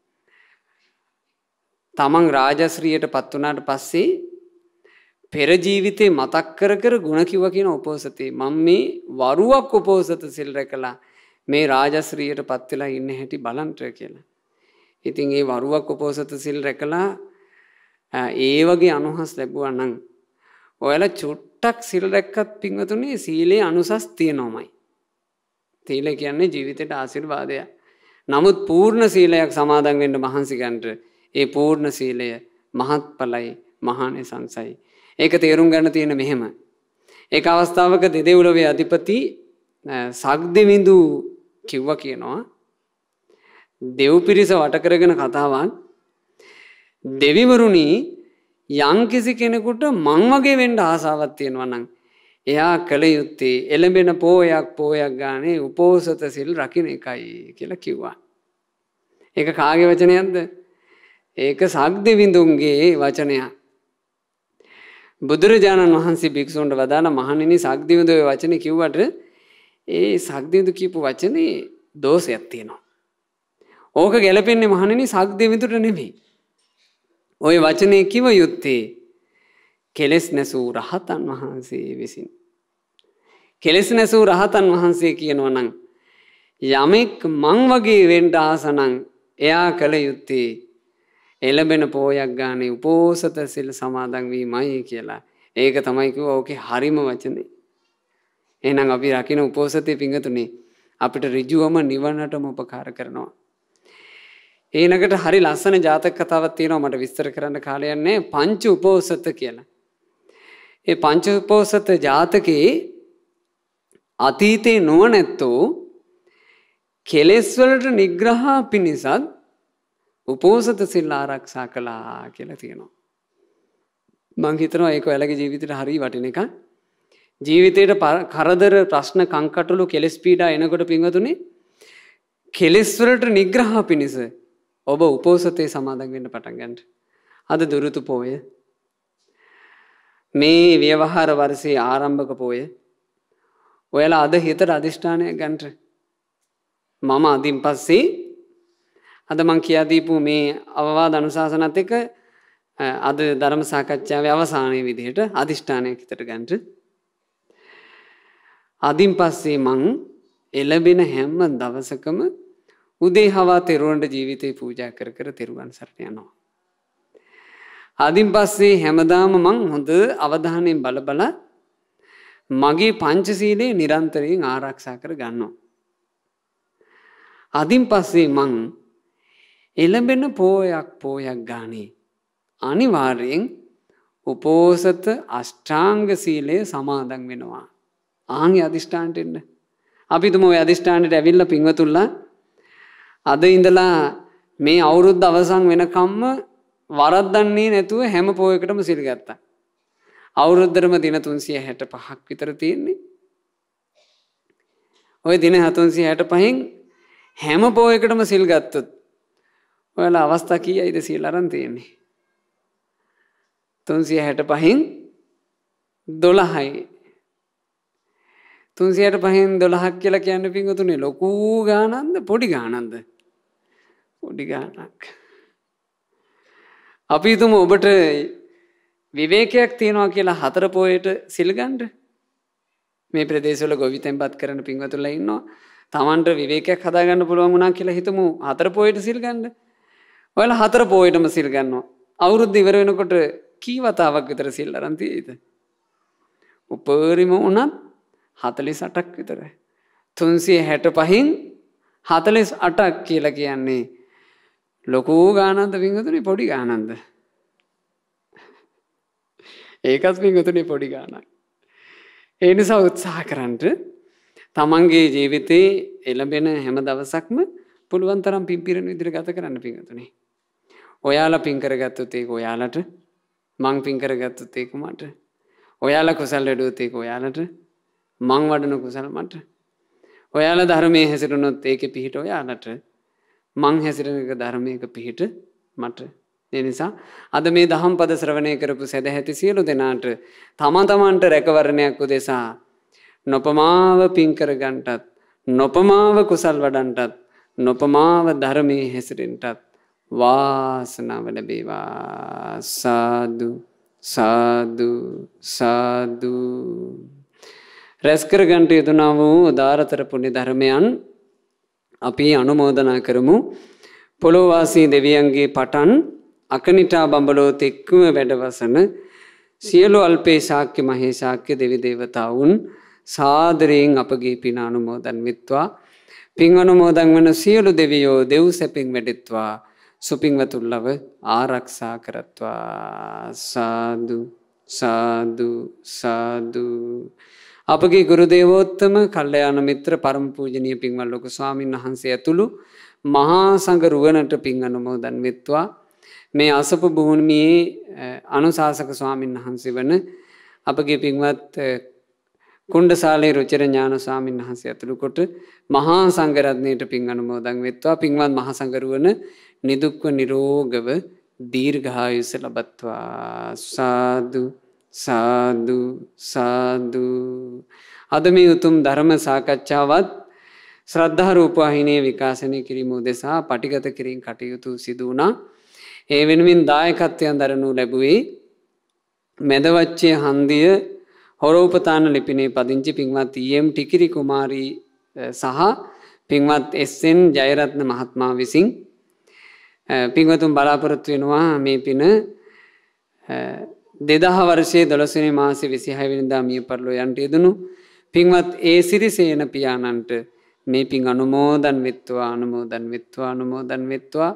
තමන් රාජශ්‍රීයටපත් වුණාට පස්සේ පෙර ජීවිතේ මතක් කර කර ಗುಣ කිව්වා කියන උපෝසතේ මම මේ වරුවක් උපෝසත සිල් රැකලා මේ රාජශ්‍රීයටපත් වෙලා ඉන්න හැටි බලන්ට කියලා. ඉතින් ඒ වරුවක් උපෝසත සිල් රැකලා ඒ වගේ අනුහස් ලැබුවා නම් ඔයාලා චුට්ටක් සිල් රැක්කත් පින්වතුනි සීලේ අනුසස් තියෙනවමයි. සීලය කියන්නේ ජීවිතේට ආශිර්වාදයක්. නමුත් පූර්ණ සීලයක් සමාදන් වෙන්න මහන්සි ගන්නට ඒ පූර්ණ සීලය මහත්ඵලයි මහානිසංසයි. ඒක තේරුම් ගන්න තියෙන මෙහෙම. ඒක අවස්ථාවක දෙදෙව්ලොවේ අධිපති සග්දෙවිඳු කිව්වා කියනවා දෙව් පිරිස වට කරගෙන කතාවක් දෙවිවරුනි යම්කිසි කෙනෙකුට මං වගේ වෙන්න ආසාවක් තියෙනවා නම් එයා කල යුත්තේ එළඹෙන පෝයක් ගානේ උපෝසත සිල් රකින්න එකයි කියලා කිව්වා. ඒක කාගේ වචනයක්ද? ඒක සග්දෙවිඳුන්ගේ වචනයක්. බුදුරජාණන් වහන්සේ භික්ෂුන්ට වදාළ මහණෙනි සග්දෙවිඳුගේ වචනේ කිව්වට ඒ සග්දෙවිඳු කියපු වචනේ දෝෂයක් තියෙනවා. ඕක ගැලපෙන්නේ මහණෙනි සග්දෙවිඳුට නෙමෙයි. ওই වචනේ කිව යුත්තේ කෙලෙස් නැසූ රහතන් වහන්සේ විසින්. කෙලෙස් නැසූ රහතන් වහන්සේ කියනවා නම් යමෙක් මං වගේ වෙන්න ආසනම් එයා කළ යුත්තේ එළඹෙන පෝයක් ගානේ උපෝසත සිල් සමාදන් වීමයි කියලා. ඒක තමයි කිව්වා ඕකේ හරිම වචනේ. එහෙනම් අපි රකින්න උපෝසතේ පිංගතුනේ අපිට ඍජුවම නිවනටම උපකාර කරනවා. ඊනකට හරි ලස්සන ජාතක කතාවක් තියෙනවා මට විස්තර කරන්න කාලයක් නැහැ පංච උපෝසත කියලා. ඒ පංච උපෝසත ජාතකේ අතීතේ නුවණැත්තෝ කෙලෙස් වලට නිග්‍රහ පිණිසත් උපෝසත සිල් ආරක්ෂා කළා කියලා තියෙනවා. මං හිතනවා ඒක ඔයාලගේ ජීවිතේට හරි වටින එකක්. ජීවිතේට කරදර ප්‍රශ්න කංකටොළු කෙලෙස් පීඩා එනකොට පින්වතුනි කෙලෙස් වලට නිග්‍රහ පිණිස ඔබ උපෝසතේ සමාදන් වෙන්න පටන් ගන්න. අද දුරුතු පොය මේ ව්‍යවහාර වර්ෂයේ ආරම්භක පොය ඔයාලා අද හිතට අදිෂ්ඨානයක් ගන්න. මම අදින් පස්සේ අද මං කියා දීපු මේ අවවාද අනුශාසනත් එක්ක අද ධර්ම සාකච්ඡාවේ අවසානයේ විදිහට අදිෂ්ඨානයක් හිතට ගන්න. අදින් පස්සේ මං එළබෙන හැම දවසකම උදේ හවා තෙරුවන්ට ජීවිතේ පූජා කර කර තෙරුවන් සරණ යනවා. අදින් පස්සේ හැමදාම මං හොඳ අවධානයෙන් බල බල මගේ පංචශීලයේ නිරන්තරයෙන් ආරක්ෂා කර ගන්නවා. අදින් පස්සේ මං එළඹෙන පෝයක් ගානේ අනිවාර්යෙන් උපෝසත අෂ්ටාංග සීලය සමාදන් වෙනවා. ආන්ගේ අදිෂ්ඨානට එන්න. අපි තුමු ඔය අදිෂ්ඨානට ඇවිල්ලා පින්වතුන්ලා අද ඉඳලා මේ අවුරුද්ද අවසන් වෙනකම්ම වරද්දන්නේ නැතුව හැම පොයකටම සිල් ගත්තා. අවුරුද්දටම දින 365ක් විතර තියෙන්නේ. ওই දින 365න් හැම පොයකටම සිල් ගත්තොත් ඔයාලා අවස්ථා කීයයිද සිල් අරන් තියෙන්නේ? 365න් 12යි. 365න් 12ක් කියලා කියන්නේ පින්වතුනි ලොකු ගානක්ද පොඩි ගානක්ද? පොඩි ගානක්. අපි හිතමු ඔබට විවේකයක් තියනවා කියලා 4 පොයට සිල් ගන්න. මේ ප්‍රදේශවල ගොවි තැන්පත් කරන පින්වතුන්ලා ඉන්නවා. Tamanට විවේකයක් හදා ගන්න පුළුවන් වුණා කියලා හිතමු 4 පොයට සිල් ගන්න. ඔයාලා 4 පොයටම සිල් ගන්නවා. අවුරුද්ද ඉවර වෙනකොට කී වතාවක් විතර සිල් අරන් තියෙයිද? උපරිම උනත් 48ක් විතර. 365න් 48ක් කියලා කියන්නේ ලොකු ගානක්ද පින්වතුනි පොඩි ගානක්ද? ඒකත් පින්වතුනි පොඩි ගානක්. ඒ නිසා උත්සාහ කරන්න තමන්ගේ ජීවිතේ එළඹෙන හැම දවසක්ම පුළුවන් තරම් පිම්පිරෙන විදිහට ගත කරන්න පින්වතුනි. ඔයාලා පින් කරගත්තොත් ඒක ඔයාලට, මං පින් කරගත්තොත් ඒක මට. ඔයාලා කුසල් වැඩුවොත් ඒක ඔයාලට, මං වඩන කුසල් මට. ඔයාලා ධර්මයේ හැසිරුණොත් ඒකේ පිහිට ඔයාලට, මං හැසිරෙන ධර්මයක පිහිට මට. ඒ නිසා අද මේ දහම් පද ශ්‍රවණය කරපු සදැහැති සියලු දෙනාට තමන්ට රැකවරණයක් උදෙසා නොපමාව පින් කරගන්නටත්, නොපමාව කුසල් වඩන්නටත්, නොපමාව ධර්මයේ හැසිරෙන්නටත් වාසනාව ලැබේවා. සාදු සාදු සාදු. රැස් කරගන්ට යුතුනා වූ උදාරතර පුණ්‍ය ධර්මයන් අපි අනුමෝදනා කරමු. පොළොවාසී දෙවියන්ගේ පටන් අකනිටා බඹලොත් එක්කම වැඩවසන සියලු අල්පේ ශාක්‍ය මහේ ශාක්‍ය දෙවි දේවතාවුන් සාදරයෙන් අපගේ පින අනුමෝදන් වෙත්වා. පින් අනුමෝදන් වන සියලු දෙවියෝ දෙව් සැපින් වැඩෙත්වා. සුපින්වතුන්ලව ආරක්ෂා කරත්වා. සාදු සාදු සාදු. අපගේ ගුරු දේවෝත්තම කල්යාණ මිත්‍ර පරම පූජනීය පින්වත් ලොකු ස්වාමීන් වහන්සේ ඇතුළු මහා සංඝ රුවනට පින් අනුමෝදන් වෙත්වා. මේ අසපු භූමියේ අනුශාසක ස්වාමීන් වහන්සේ වන අපගේ පින්වත් කුණ්ඩසාලේ රුචිර ඥාන ස්වාමීන් වහන්සේ ඇතුළු කොට මහා සංඝ රත්නයට පින් අනුමෝදන් වෙත්වා. පින්වත් මහා සංඝ රුවන නිදුක්ව නිරෝගව දීර්ඝායුෂ ලබත්වා. සාදු සාදු සාදු. අද මේ උතුම් ධර්ම සාකච්ඡාවත් ශ්‍රද්ධා රූපවාහිනියේ විකාශනය කිරීම උදෙසා පටිගත කිරීම කටයුතු සිදු වුණා. ඒ වෙනුවෙන් දායකත්වයෙන් දරනු ලැබුවේ මෙදවච්චේ හන්දිය හොරෝපතාන ලිපිනේ පදිංචි පින්වත් ඊ.එම්. ටිකිරි කුමාරී සහ පින්වත් එස්.එන්. ජයරත්න මහත්මයා විසින් පින්වතුන් බලාපොරොත්තු වෙනවා මේ පින 2000 වර්ෂයේ 12 වෙනි මාසේ 26 වෙනිදා මිය පරලෝ යන්ට යෙදුණු පින්වත් ඒ සිරිසේන පියාණන්ට මේ පින් අනුමෝදන් වෙත්වා අනුමෝදන් වෙත්වා අනුමෝදන් වෙත්වා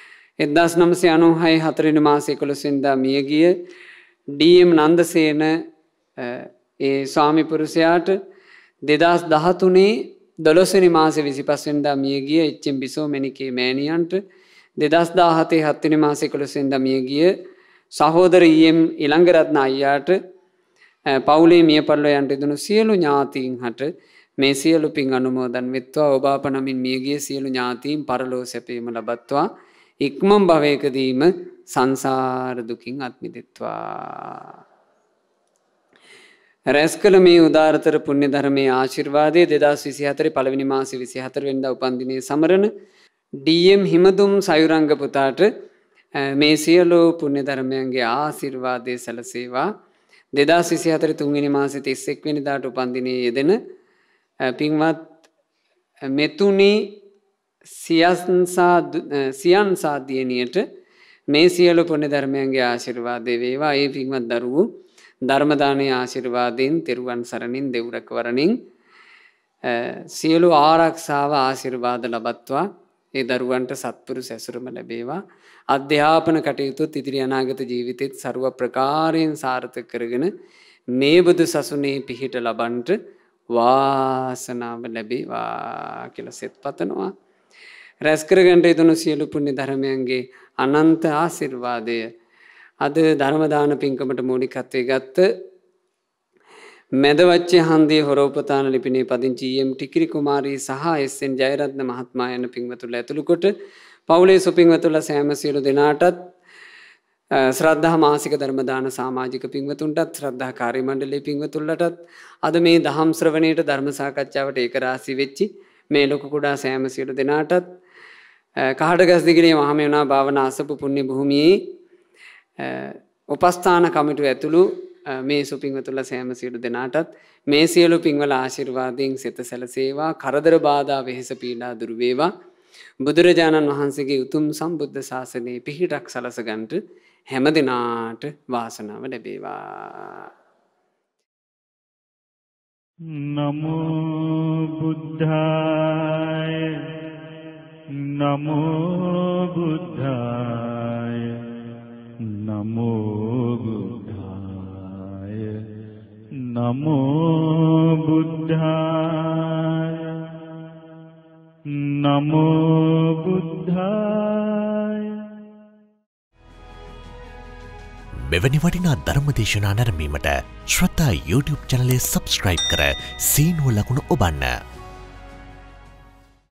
1996 4 වෙනි මාසේ 11 වෙනිදා මිය ගිය ඩී.එම්. නන්දසේන ඒ ස්වාමි පුරුෂයාට 2013 12 වෙනි මාසේ 25 වෙනිදා මිය ගිය එච්.එම්. බිසෝ මෙනිකේ මෑණියන්ට 2017 7 වෙනි මාසේ 11 වෙනිදා මිය ගිය සහෝදර ඊ.එම්. ඉලංගරත්න අයියාට පවුලේ මිය පරලෝ යන්ට යෙදුණු සියලු ඥාතීන් හට මේ සියලු පින් අනුමෝදන් වෙත්වා ඔබ අප නමින් මිය ගිය සියලු ඥාතීන් පරලෝ සැපීම ලබත්වා ඉක්මන් භවයකදීම සංසාර දුකින් අත් මිදෙත්වා රැස් කළ මේ උදාරතර පුණ්‍ය ධර්මයේ ආශිර්වාදයේ 2024 පළවෙනි මාසේ 24 වෙනිදා උපන් දිනයේ සමරන ඩී.එම්. හිමදුම් සයුරංග පුතාට මේ සියලු පුණ්‍ය ධර්මයන්ගේ ආශිර්වාදයේ සැලසේවා 2024 තුන්වෙනි මාසේ 31 වෙනිදාට උපන් දිනයේ යෙදෙන පින්වත් මෙතුණි සියන්සා දියණියට මේ සියලු පුණ්‍ය ධර්මයන්ගේ ආශිර්වාදය වේවා. ඒ පින්වත් දරුවෝ ධර්ම දානයේ ආශිර්වාදයෙන් තෙරුවන් සරණින් දෙව්රක වරණින් සියලු ආරක්ෂාව ආශිර්වාද ලබත්වා ඒ දරුවන්ට සත්පුරුෂ ඇසුරම ලැබේවා. අධ්‍යාපන කටයුතුත් ඉදිරි අනාගත ජීවිතෙත් ਸਰව ප්‍රකාරයෙන් සාර්ථක කරගෙන මේ බුදු සසුනේ පිහිට ලබන්ට වාසනාව ලැබේවා කියලා සෙත් පතනවා. රැස් කරගන්න යෙදුණු සියලු පුණ්‍ය ධර්මයන්ගේ අනන්ත ආශිර්වාදය අද ධර්ම දාන පින්කමට මූලිකත්වයේ ගත්ත මෙදවච්චේ හන්දියේ හොරෝපතාන ලිපිනේ පදිංචි ඊ.එම්. ටිකිරි කුමාරී සහ එස්.එන්. ජයරත්න මහත්මයා යන පින්වතුන්ලා ඇතුළු කොට පවුලේ සුපින්වතුන්ලා සෑම සියලු දෙනාටත් ශ්‍රද්ධා මාසික ධර්ම දාන සමාජික පින්වතුන්ටත් ශ්‍රද්ධා කාර්ය මණ්ඩලයේ පින්වතුන්ලටත් අද මේ දහම් ශ්‍රවණයට ධර්ම සාකච්ඡාවට ඒකරාශී වෙච්චි මේ ලොකු කුඩා සෑම සියලු දෙනාටත් කහඩගස්දිගිරිය මහමෙවුනා භාවනා අසපු පුණ්‍ය භූමියේ උපස්ථාන කමිටුව ඇතුළු මේ සුපින්වතුන්ලා සෑම සියලු දෙනාටත් මේ සියලු පින්වල ආශිර්වාදයෙන් සිත සැලසේවා කරදර බාධා වෙහෙස පීඩා දුරු වේවා බුදුරජාණන් වහන්සේගේ උතුම් සම්බුද්ධ ශාසනයේ පිහිටක් සලස ගන්නට හැම දිනාට වාසනාව ලැබේවා.
නමෝ බුද්ධාය නමෝ බුද්ධාය නමෝ බුද්ධාය නමෝ බුද්ධාය නමෝ බුද්ධාය.
මෙවැනි වටිනා ධර්මදේශනා නැරඹීමට ශ්‍රද්ධා YouTube චැනලය සබ්ස්ක්‍රයිබ් කර සීනුව ලකුණ ඔබන්න.